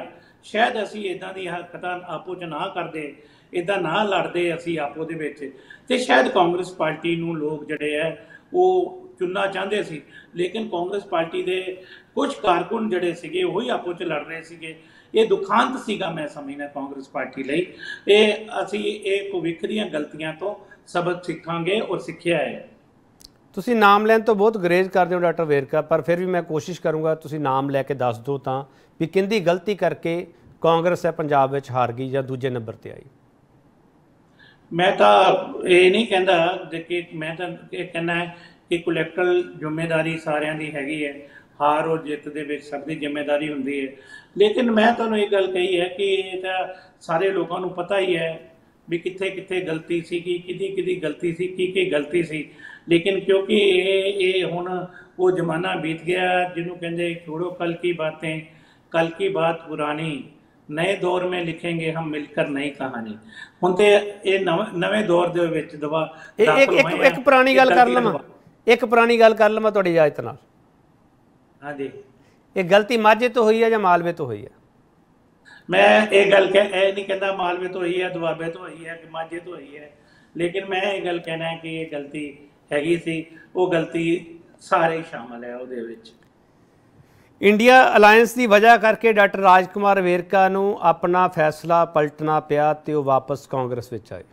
ਸ਼ਾਇਦ ਅਸੀਂ ਇਦਾਂ ਦੀ ਹਰਕਤਾਂ ਆਪੋ 'ਚ ਨਾ ਕਰਦੇ, ਇਦਾਂ ਨਾ ਲੜਦੇ ਅਸੀਂ ਆਪੋ ਦੇ ਵਿੱਚ, ਤੇ ਸ਼ਾਇਦ ਕਾਂਗਰਸ ਪਾਰਟੀ ਨੂੰ ਲੋਕ ਜਿਹੜੇ ਹੈ ਉਹ ਚੁਣਨਾ ਚਾਹੁੰਦੇ ਸੀ। ਲੇਕਿਨ ਕਾਂਗਰਸ ਪਾਰਟੀ ਦੇ ਕੁਝ ਕਾਰਕੁਨ ਜਿਹੜੇ ਸੀਗੇ ਉਹੀ ਆਪੋ 'ਚ ਲੜ ਰਹੇ ਸੀਗੇ। ਇਹ ਦੁਖਾਂਤ ਸੀਗਾ ਮੈਂ ਸਮਝਦਾ ਕਾਂਗਰਸ ਪਾਰਟੀ ਲਈ। ਅਸੀਂ ਇਹ ਭਵਿੱਖ ਦੀਆਂ ਗਲਤੀਆਂ ਤੋਂ ਸਬਕ ਸਿੱਖਾਂਗੇ ਔਰ ਸਿੱਖਿਆ ਹੈ। ਤੁਸੀਂ ਨਾਮ ਲੈਣ ਤੋਂ ਬਹੁਤ ਗਰੇਜ਼ ਕਰਦੇ ਹੋ ਡਾਕਟਰ ਵੇਰਕਾ, ਪਰ ਫਿਰ ਵੀ ਮੈਂ ਕੋਸ਼ਿਸ਼ ਕਰੂੰਗਾ ਤੁਸੀਂ ਨਾਮ ਲੈ ਕੇ ਦੱਸ ਦਿਓ ਤਾਂ ਵੀ ਕਿੰਦੀ ਗਲਤੀ ਕਰਕੇ ਕਾਂਗਰਸ ਹੈ ਪੰਜਾਬ ਵਿੱਚ ਹਾਰ ਗਈ ਜਾਂ ਦੂਜੇ ਨੰਬਰ ਤੇ ਆਈ। ਮੈਂ ਤਾਂ ਇਹ ਨਹੀਂ ਕਹਿੰਦਾ ਕਿ ਮੈਂ ਤਾਂ ਇਹ ਕਹਿਣਾ ਹੈ ਕਿ ਕਲੈਕਟਿਵ ਜ਼ਿੰਮੇਵਾਰੀ ਸਾਰਿਆਂ ਦੀ ਹੈਗੀ ਹੈ, ਹਾਰ ਔਰ ਜਿੱਤ ਦੇ ਵਿੱਚ ਸਭ ਦੀ ਜ਼ਿੰਮੇਵਾਰੀ ਹੁੰਦੀ ਹੈ। ਲੇਕਿਨ ਮੈਂ ਤੁਹਾਨੂੰ ਇਹ ਗੱਲ ਕਹੀ ਹੈ ਕਿ ਇਹ ਤਾਂ ਸਾਰੇ ਲੋਕਾਂ ਨੂੰ ਪਤਾ ਹੀ ਹੈ ਵੀ ਕਿੱਥੇ ਕਿੱਥੇ ਗਲਤੀ ਸੀ, ਕਿਹਦੀ ਗਲਤੀ ਸੀ, ਕੀ ਗਲਤੀ ਸੀ। ਲੇਕਿਨ ਕਿਉਂਕਿ ਇਹ ਹੁਣ ਉਹ ਜ਼ਮਾਨਾ ਬੀਤ ਗਿਆ ਜਿਹਨੂੰ ਕਹਿੰਦੇ ਛੋੜੋ ਕੱਲ ਕੀ ਬਾतें, ਕੱਲ ਕੀ ਬਾਤ ਪੁਰਾਣੀ, ਨए दौर में लिखेंगे हम मिलकर नई कहानी। ਹੁਣ ਤੇ ਇਹ ਨਵੇਂ ਦੌਰ ਦੇ ਵਿੱਚ ਇੱਕ ਪੁਰਾਣੀ ਗੱਲ ਕਰ ਲਵਾਂ, ਇੱਕ ਪੁਰਾਣੀ ਗੱਲ ਕਰ ਲਵਾਂ ਤੁਹਾਡੀ ਇਜਾਜ਼ਤ ਨਾਲ। ਹਾਂਜੀ, ਇਹ ਗਲਤੀ ਮਾਝੇ ਤੋਂ ਹੋਈ ਹੈ ਜਾਂ ਮਾਲਵੇ ਤੋਂ ਹੋਈ ਹੈ? ਮੈਂ ਇਹ ਗੱਲ ਇਹ ਨਹੀਂ ਕਹਿੰਦਾ ਮਾਲਵੇ ਤੋਂ ਹੋਈ ਹੈ, ਦੁਆਬੇ ਤੋਂ ਹੋਈ ਹੈ, ਕਿ ਮਾਝੇ ਤੋਂ ਹੋਈ ਹੈ। ਲੇਕਿਨ ਮੈਂ ਇਹ ਗੱਲ ਕਹਿਣਾ ਹੈ ਕਿ ਇਹ ਗਲਤੀ ਹੈਗੀ ਸੀ, ਉਹ ਗਲਤੀ ਸਾਰੇ ਸ਼ਾਮਲ ਹੈ ਉਹਦੇ ਵਿੱਚ। ਇੰਡੀਆ ਅਲਾਇੰਸ ਦੀ ਵਜ੍ਹਾ ਕਰਕੇ ਡਾਕਟਰ ਰਾਜਕੁਮਾਰ ਵੇਰਕਾ ਨੂੰ ਆਪਣਾ ਫੈਸਲਾ ਪਲਟਣਾ ਪਿਆ ਤੇ ਉਹ ਵਾਪਸ ਕਾਂਗਰਸ ਵਿੱਚ ਆਏ।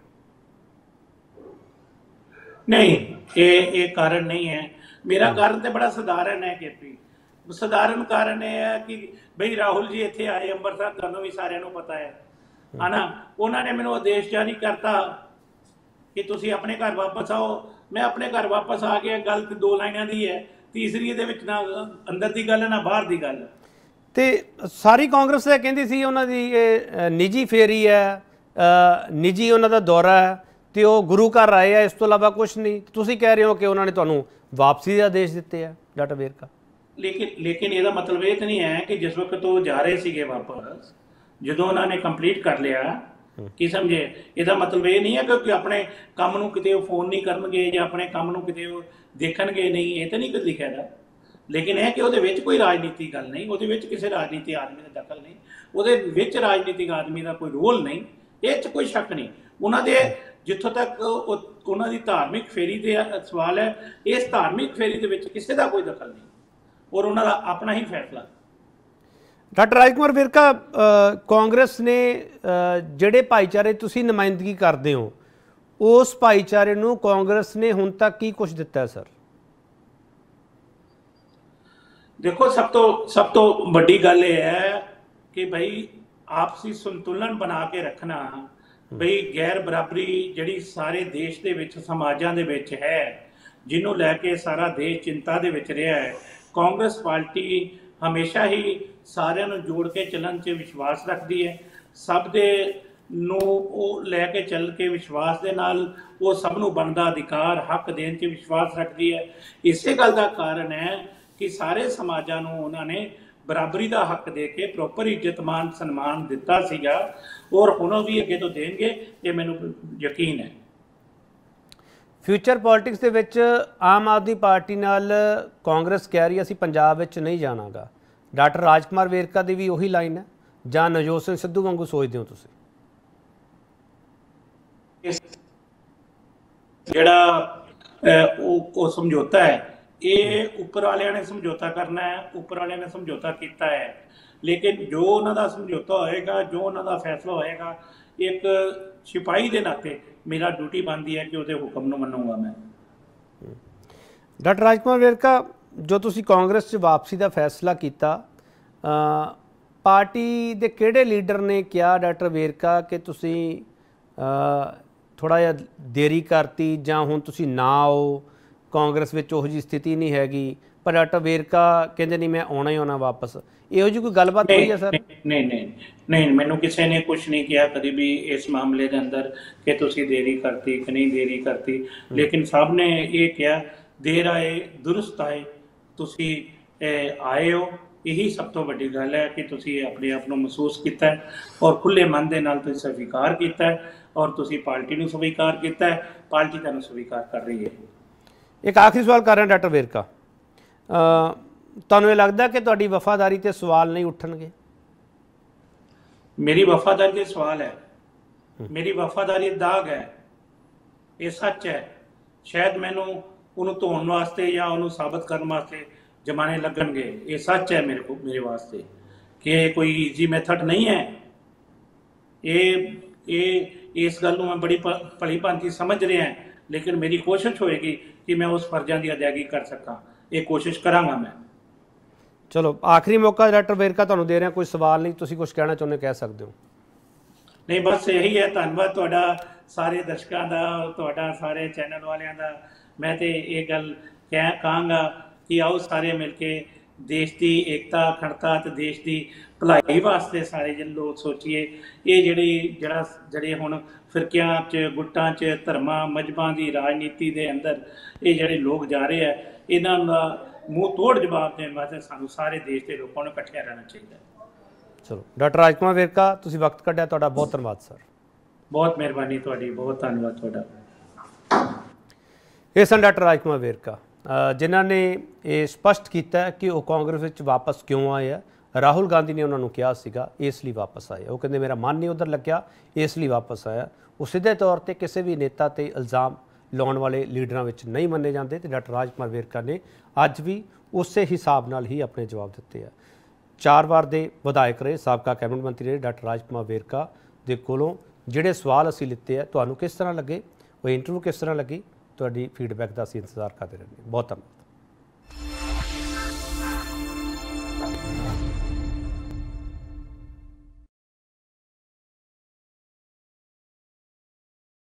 ਨਹੀਂ, ਇਹ ਕਾਰਨ ਨਹੀਂ ਹੈ। ਮੇਰਾ ਕਾਰਨ ਤੇ ਬੜਾ ਸਧਾਰਨ ਹੈ ਕੇਪੀ। ਸਧਾਰਨ ਕਾਰਨ ਇਹ ਹੈ ਕਿ ਬਈ ਰਾਹੁਲ ਜੀ ਇੱਥੇ ਆਏ ਅੰਮ੍ਰਿਤਸਰ, ਤੁਹਾਨੂੰ ਵੀ ਸਾਰਿਆਂ ਨੂੰ ਪਤਾ ਹੈ ਨਾ। ਉਹਨਾਂ ਨੇ ਮੈਨੂੰ ਆਦੇਸ਼ ਜਾਰੀ ਕਰਤਾ ਕਿ ਤੁਸੀਂ ਆਪਣੇ ਘਰ ਵਾਪਸ ਆਓ। ਮੈਂ ਆਪਣੇ ਘਰ ਵਾਪਸ ਆ ਗਿਆ। ਗੱਲ ਤੇ ਦੋ ਲਾਈਨਾਂ ਦੀ ਹੈ, ਤੀਸਰੀ ਇਹਦੇ ਵਿੱਚ ਨਾ ਅੰਦਰ ਦੀ ਗੱਲ ਹੈ ਨਾ ਬਾਹਰ ਦੀ ਗੱਲ। ਤੇ ਸਾਰੀ ਕਾਂਗਰਸ ਇਹ ਕਹਿੰਦੀ ਸੀ ਉਹਨਾਂ ਦੀ ਇਹ ਨਿੱਜੀ ਫੇਰੀ ਹੈ, ਨਿੱਜੀ ਉਹਨਾਂ ਦਾ ਦੌਰਾ ਹੈ ਤੇ ਉਹ ਗੁਰੂ ਘਰ ਆਏ ਆ, ਇਸ ਤੋਂ ਇਲਾਵਾ ਕੁਝ ਨਹੀਂ। ਤੁਸੀਂ ਕਹਿ ਰਹੇ ਹੋ ਕਿ ਉਹਨਾਂ ਨੇ ਤੁਹਾਨੂੰ ਵਾਪਸੀ ਦੇ ਆਦੇਸ਼ ਦਿੱਤੇ ਆ ਡਾਕਟਰ ਵੇਰਕਾ। ਲੇਕਿਨ ਇਹਦਾ ਮਤਲਬ ਇਹ ਤਾਂ ਨਹੀਂ ਹੈ ਕਿ ਜਿਸ ਵਕਤ ਉਹ ਜਾ ਰਹੇ ਸੀਗੇ ਵਾਪਸ, ਜਦੋਂ ਉਹਨਾਂ ਨੇ ਕੰਪਲੀਟ ਕਰ ਲਿਆ, ਕੀ ਸਮਝੇ, ਇਹਦਾ ਮਤਲਬ ਇਹ ਨਹੀਂ ਹੈ ਕਿ ਆਪਣੇ ਕੰਮ ਨੂੰ ਕਿਤੇ ਉਹ ਫੋਨ ਨਹੀਂ ਕਰਨਗੇ ਜਾਂ ਆਪਣੇ ਕੰਮ ਨੂੰ ਕਿਤੇ ਉਹ ਦੇਖਣਗੇ ਨਹੀਂ, ਇਹ ਤਾਂ ਨਹੀਂ ਕੁਝ ਲਿਖਿਆ ਦਾ। ਲੇਕਿਨ ਇਹ ਕਿ ਉਹਦੇ ਵਿੱਚ ਕੋਈ ਰਾਜਨੀਤੀ ਗੱਲ ਨਹੀਂ, ਉਹਦੇ ਵਿੱਚ ਕਿਸੇ ਰਾਜਨੀਤੀ ਆਦਮੀ ਦਾ ਦਖਲ ਨਹੀਂ, ਉਹਦੇ ਵਿੱਚ ਰਾਜਨੀਤਿਕ ਆਦਮੀ ਦਾ ਕੋਈ ਰੋਲ ਨਹੀਂ, ਇਹ 'ਚ ਕੋਈ ਸ਼ੱਕ ਨਹੀਂ। ਉਹਨਾਂ ਦੇ ਜਿੱਥੋਂ ਤੱਕ ਉਹਨਾਂ ਦੀ ਧਾਰਮਿਕ ਫੇਰੀ ਦੇ ਸਵਾਲ ਹੈ, ਇਸ ਧਾਰਮਿਕ ਫੇਰੀ ਦੇ ਵਿੱਚ ਕਿਸੇ ਦਾ ਕੋਈ ਦਖਲ ਨਹੀਂ ਔਰ ਉਹਨਾਂ ਦਾ ਆਪਣਾ ਹੀ ਫੈਸਲਾ। ਡਾਕਟਰ ਰਾਜਕੁਮਾਰ ਵੇਰਕਾ, ਕਾਂਗਰਸ ਨੇ ਜਿਹੜੇ ਭਾਈਚਾਰੇ ਤੁਸੀਂ ਨੁਮਾਇੰਦਗੀ ਕਰਦੇ ਹੋ, ਉਸ ਭਾਈਚਾਰੇ ਨੂੰ ਕਾਂਗਰਸ ਨੇ ਹੁਣ ਤੱਕ ਕੀ ਕੁਝ ਦਿੱਤਾ ਸਰ? ਦੇਖੋ, ਸਭ ਤੋਂ ਵੱਡੀ ਗੱਲ ਇਹ ਹੈ ਕਿ ਭਾਈ ਆਪਸੀ ਸੰਤੁਲਨ ਬਣਾ ਕੇ ਰੱਖਣਾ। ਬਈ ਗੈਰ ਬਰਾਬਰੀ ਜਿਹੜੀ ਸਾਰੇ ਦੇਸ਼ ਦੇ ਵਿੱਚ, ਸਮਾਜਾਂ ਦੇ ਵਿੱਚ ਹੈ, ਜਿਹਨੂੰ ਲੈ ਕੇ ਸਾਰਾ ਦੇਸ਼ ਚਿੰਤਾ ਦੇ ਵਿੱਚ ਰਿਹਾ ਹੈ, ਕਾਂਗਰਸ ਪਾਰਟੀ ਹਮੇਸ਼ਾ ਹੀ ਸਾਰਿਆਂ ਨੂੰ ਜੋੜ ਕੇ ਚੱਲਣ 'ਚ ਵਿਸ਼ਵਾਸ ਰੱਖਦੀ ਹੈ। ਸਭ ਦੇ ਨੂੰ ਉਹ ਲੈ ਕੇ ਚੱਲ ਕੇ ਵਿਸ਼ਵਾਸ ਦੇ ਨਾਲ ਉਹ ਸਭ ਨੂੰ ਬਣਦਾ ਅਧਿਕਾਰ, ਹੱਕ ਦੇਣ 'ਚ ਵਿਸ਼ਵਾਸ ਰੱਖਦੀ ਹੈ। ਇਸੇ ਗੱਲ ਦਾ ਕਾਰਨ ਹੈ ਕਿ ਸਾਰੇ ਸਮਾਜਾਂ ਨੂੰ ਉਹਨਾਂ ਨੇ ਬਰਾਬਰੀ ਦਾ ਹੱਕ ਦੇ ਕੇ ਪ੍ਰੋਪਰ ਇੱਜ਼ਤ ਮਾਨ ਸਨਮਾਨ ਦਿੱਤਾ ਸੀਗਾ ਔਰ ਹੁਣ ਵੀ ਅੱਗੇ ਤੋਂ ਦੇਣਗੇ, ਇਹ ਮੈਨੂੰ ਯਕੀਨ ਹੈ। ਫਿਊਚਰ ਪੋਲਿਟਿਕਸ ਦੇ ਵਿੱਚ ਆਮ ਆਦਮੀ ਪਾਰਟੀ ਨਾਲ ਕਾਂਗਰਸ ਕਹਿ ਰਹੀ ਅਸੀਂ ਪੰਜਾਬ ਵਿੱਚ ਨਹੀਂ ਜਾਣਾਗਾ। ਡਾਕਟਰ ਰਾਜਕੁਮਾਰ ਵੇਰਕਾ ਦੀ ਵੀ ਉਹੀ ਲਾਈਨ ਹੈ ਜਾਂ ਨਵਜੋਤ ਸਿੰਘ ਸਿੱਧੂ ਵਾਂਗੂ ਸੋਚਦੇ ਹੋ ਤੁਸੀਂ? ਜਿਹੜਾ ਉਹ ਸਮਝੌਤਾ ਹੈ, ਇਹ ਉੱਪਰ ਵਾਲਿਆਂ ਨੇ ਸਮਝੌਤਾ ਕਰਨਾ ਹੈ, ਉੱਪਰ ਵਾਲਿਆਂ ਨੇ ਸਮਝੌਤਾ ਕੀਤਾ ਹੈ। ਲੇਕਿਨ ਜੋ ਉਹਨਾਂ ਦਾ ਸਮਝੌਤਾ ਹੋਏਗਾ, ਜੋ ਉਹਨਾਂ ਦਾ ਫੈਸਲਾ ਹੋਏਗਾ, ਇੱਕ ਸਿਪਾਹੀ ਦੇ ਨਾਤੇ ਮੇਰਾ ਡਿਊਟੀ ਬਣਦੀ ਹੈ ਕਿ ਉਹਦੇ ਹੁਕਮ ਨੂੰ ਮੰਨੂਗਾ ਮੈਂ। ਡਾਕਟਰ ਰਾਜਕੁਮਾਰ ਵੇਰਕਾ, ਜੋ ਤੁਸੀਂ ਕਾਂਗਰਸ 'ਚ ਵਾਪਸੀ ਦਾ ਫੈਸਲਾ ਕੀਤਾ, ਪਾਰਟੀ ਦੇ ਕਿਹੜੇ ਲੀਡਰ ਨੇ ਕਿਹਾ ਡਾਕਟਰ ਵੇਰਕਾ ਕਿ ਤੁਸੀਂ ਥੋੜ੍ਹਾ ਜਿਹਾ ਦੇਰੀ ਕਰਤੀ ਜਾਂ ਹੁਣ ਤੁਸੀਂ ਨਾ ਆਓ, ਕਾਂਗਰਸ ਵਿੱਚ ਉਹੋ ਜਿਹੀ ਸਥਿਤੀ ਨਹੀਂ ਹੈਗੀ, ਪਰ ਡਾਕਟਰ ਵੇਰਕਾ ਕਹਿੰਦੇ ਨਹੀਂ ਮੈਂ ਆਉਣਾ ਹੀ ਆਉਣਾ ਵਾਪਸ? ਇਹੋ ਜਿਹੀ ਕੋਈ ਗੱਲਬਾਤ ਹੋਈ ਹੈ ਸਰ? ਨਹੀਂ, ਮੈਨੂੰ ਕਿਸੇ ਨੇ ਕੁਝ ਨਹੀਂ ਕਿਹਾ ਕਦੀ ਵੀ ਇਸ ਮਾਮਲੇ ਦੇ ਅੰਦਰ ਕਿ ਤੁਸੀਂ ਦੇਰੀ ਕਰਤੀ ਕਿ ਨਹੀਂ ਦੇਰੀ ਕਰਤੀ। ਲੇਕਿਨ ਸਭ ਨੇ ਇਹ ਕਿਹਾ ਦੇਰ ਆਏ ਦੁਰਸਤ ਆਏ, ਤੁਸੀਂ ਆਏ ਹੋ, ਇਹੀ ਸਭ ਤੋਂ ਵੱਡੀ ਗੱਲ ਹੈ ਕਿ ਤੁਸੀਂ ਆਪਣੇ ਆਪ ਨੂੰ ਮਹਿਸੂਸ ਕੀਤਾ ਔਰ ਖੁੱਲੇ ਮਨ ਦੇ ਨਾਲ ਤੁਸੀਂ ਸਵੀਕਾਰ ਕੀਤਾ ਔਰ ਤੁਸੀਂ ਪਾਰਟੀ ਨੂੰ ਸਵੀਕਾਰ ਕੀਤਾ, ਪਾਰਟੀ ਤੁਹਾਨੂੰ ਸਵੀਕਾਰ ਕਰ ਰਹੀ ਹੈ। ਇੱਕ ਆਖਰੀ ਸਵਾਲ ਕਰ ਰਿਹਾ ਡਾਕਟਰ ਵੇਰਕਾ, ਤੁਹਾਨੂੰ ਇਹ ਲੱਗਦਾ ਕਿ ਤੁਹਾਡੀ ਵਫਾਦਾਰੀ ਤੇ ਸਵਾਲ ਨਹੀਂ ਉੱਠਣਗੇ? ਮੇਰੀ ਵਫਾਦਾਰੀ ਦੇ ਸਵਾਲ ਹੈ, ਮੇਰੀ ਵਫਾਦਾਰੀ ਦਾਗ ਹੈ, ਇਹ ਸੱਚ ਹੈ। ਸ਼ਾਇਦ ਮੈਨੂੰ ਉਹਨੂੰ ਧੋਣ ਵਾਸਤੇ ਜਾਂ ਉਹਨੂੰ ਸਾਬਤ ਕਰਨ ਵਾਸਤੇ ਜ਼ਮਾਨੇ ਲੱਗਣਗੇ, ਇਹ ਸੱਚ ਹੈ ਮੇਰੇ ਵਾਸਤੇ ਕਿ ਇਹ ਕੋਈ ਈਜ਼ੀ ਮੈਥਡ ਨਹੀਂ ਹੈ। ਇਸ ਗੱਲ ਨੂੰ ਮੈਂ ਬੜੀ ਭਲੀ ਭਾਂਤੀ ਸਮਝ ਰਿਹਾ, ਲੇਕਿਨ ਮੇਰੀ ਕੋਸ਼ਿਸ਼ ਹੋਏਗੀ ਕਿ ਮੈਂ ਉਸ ਫਰਜ਼ਾਂ ਦੀ ਅਦਾਇਗੀ ਕਰ ਸਕਾਂ। ਇਹ ਕੋਸ਼ਿਸ਼ ਕਰਾਂਗਾ ਮੈਂ। ਚਲੋ ਆਖਰੀ ਮੌਕਾ ਡਾਕਟਰ ਵੇਰਕਾ ਤੁਹਾਨੂੰ ਦੇ ਰਿਹਾ, ਕੋਈ ਸਵਾਲ ਨਹੀਂ, ਤੁਸੀਂ ਕੁਝ ਕਹਿਣਾ ਚਾਹੁੰਦੇ ਕਹਿ ਸਕਦੇ ਹੋ। ਨਹੀਂ, ਬਸ ਇਹੀ ਹੈ। ਧੰਨਵਾਦ ਤੁਹਾਡਾ ਸਾਰੇ ਦਰਸ਼ਕਾਂ ਦਾ, ਤੁਹਾਡਾ ਸਾਰੇ ਚੈਨਲ ਵਾਲਿਆਂ ਦਾ। ਮੈਂ ਤੇ ਇਹ ਗੱਲ ਕਹਾਂਗਾ ਕਿ ਆਓ ਸਾਰੇ ਮਿਲ ਕੇ ਦੇਸ਼ ਦੀ ਏਕਤਾ, ਅਖੰਡਤਾ ਤੇ ਦੇਸ਼ ਦੀ ਭਲਾਈ ਵਾਸਤੇ ਸਾਰੇ ਜਿਹੇ ਲੋਕ ਸੋਚੀਏ। ਇਹ ਜਿਹੜੇ ਹੁਣ ਫਿਰਕਿਆਂ 'ਚ, ਗੁੱਟਾਂ 'ਚ, ਧਰਮਾਂ ਮਜ਼ਹਬਾਂ ਦੀ ਰਾਜਨੀਤੀ ਦੇ ਅੰਦਰ ਇਹ ਜਿਹੜੇ ਲੋਕ ਜਾ ਰਹੇ ਆ, ਇਹਨਾਂ ਦਾ ਮੂੰਹ ਤੋੜ ਜਵਾਬ ਦੇਣ ਵਾਸਤੇ ਸਾਨੂੰ ਸਾਰੇ ਦੇਸ਼ ਦੇ ਲੋਕਾਂ ਨੂੰ ਇਕੱਠਿਆਂ ਰਹਿਣਾ ਚਾਹੀਦਾ। ਚਲੋ ਡਾਕਟਰ ਰਾਜਕੁਮਾਰ ਵੇਰਕਾ, ਤੁਸੀਂ ਵਕਤ ਕੱਢਿਆ, ਤੁਹਾਡਾ ਬਹੁਤ ਧੰਨਵਾਦ ਸਰ। ਬਹੁਤ ਮਿਹਰਬਾਨੀ ਤੁਹਾਡੀ, ਬਹੁਤ ਧੰਨਵਾਦ ਤੁਹਾਡਾ। ਇਹ ਸਨ ਡਾਕਟਰ ਰਾਜਕੁਮਾਰ ਵੇਰਕਾ, ਜਿਨ੍ਹਾਂ ਨੇ ਇਹ ਸਪਸ਼ਟ ਕੀਤਾ ਕਿ ਉਹ ਕਾਂਗਰਸ ਵਿੱਚ ਵਾਪਸ ਕਿਉਂ ਆਏ ਆ। ਰਾਹੁਲ ਗਾਂਧੀ ਨੇ ਉਹਨਾਂ ਨੂੰ ਕਿਹਾ ਸੀਗਾ ਇਸ ਲਈ ਵਾਪਸ ਆਏ। ਉਹ ਕਹਿੰਦੇ ਮੇਰਾ ਮਨ ਨਹੀਂ ਉੱਧਰ ਲੱਗਿਆ, ਇਸ ਲਈ ਵਾਪਸ ਆਇਆ। ਉਹ ਸਿੱਧੇ ਤੌਰ 'ਤੇ ਕਿਸੇ ਵੀ ਨੇਤਾ 'ਤੇ ਇਲਜ਼ਾਮ ਲਾਉਣ ਵਾਲੇ ਲੀਡਰਾਂ ਵਿੱਚ ਨਹੀਂ ਮੰਨੇ ਜਾਂਦੇ, ਅਤੇ ਡਾਕਟਰ ਰਾਜਕੁਮਾਰ ਵੇਰਕਾ ਨੇ ਅੱਜ ਵੀ ਉਸੇ ਹਿਸਾਬ ਨਾਲ ਹੀ ਆਪਣੇ ਜਵਾਬ ਦਿੱਤੇ ਆ। 4 ਵਾਰ ਦੇ ਵਿਧਾਇਕ ਰਹੇ, ਸਾਬਕਾ ਕੈਬਨਿਟ ਮੰਤਰੀ ਰਹੇ ਡਾਕਟਰ ਰਾਜਕੁਮਾਰ ਵੇਰਕਾ ਦੇ ਕੋਲੋਂ ਜਿਹੜੇ ਸਵਾਲ ਅਸੀਂ ਲਿੱਤੇ ਆ, ਤੁਹਾਨੂੰ ਕਿਸ ਤਰ੍ਹਾਂ ਲੱਗੇ, ਉਹ ਇੰਟਰਵਿਊ ਕਿਸ ਤਰ੍ਹਾਂ ਲੱਗੀ, ਤੁਹਾਡੀ ਫੀਡਬੈਕ ਦਾ ਅਸੀਂ ਇੰਤਜ਼ਾਰ ਕਰਦੇ ਰਹਿੰਦੇ। ਬਹੁਤ ਧੰਨਵਾਦ।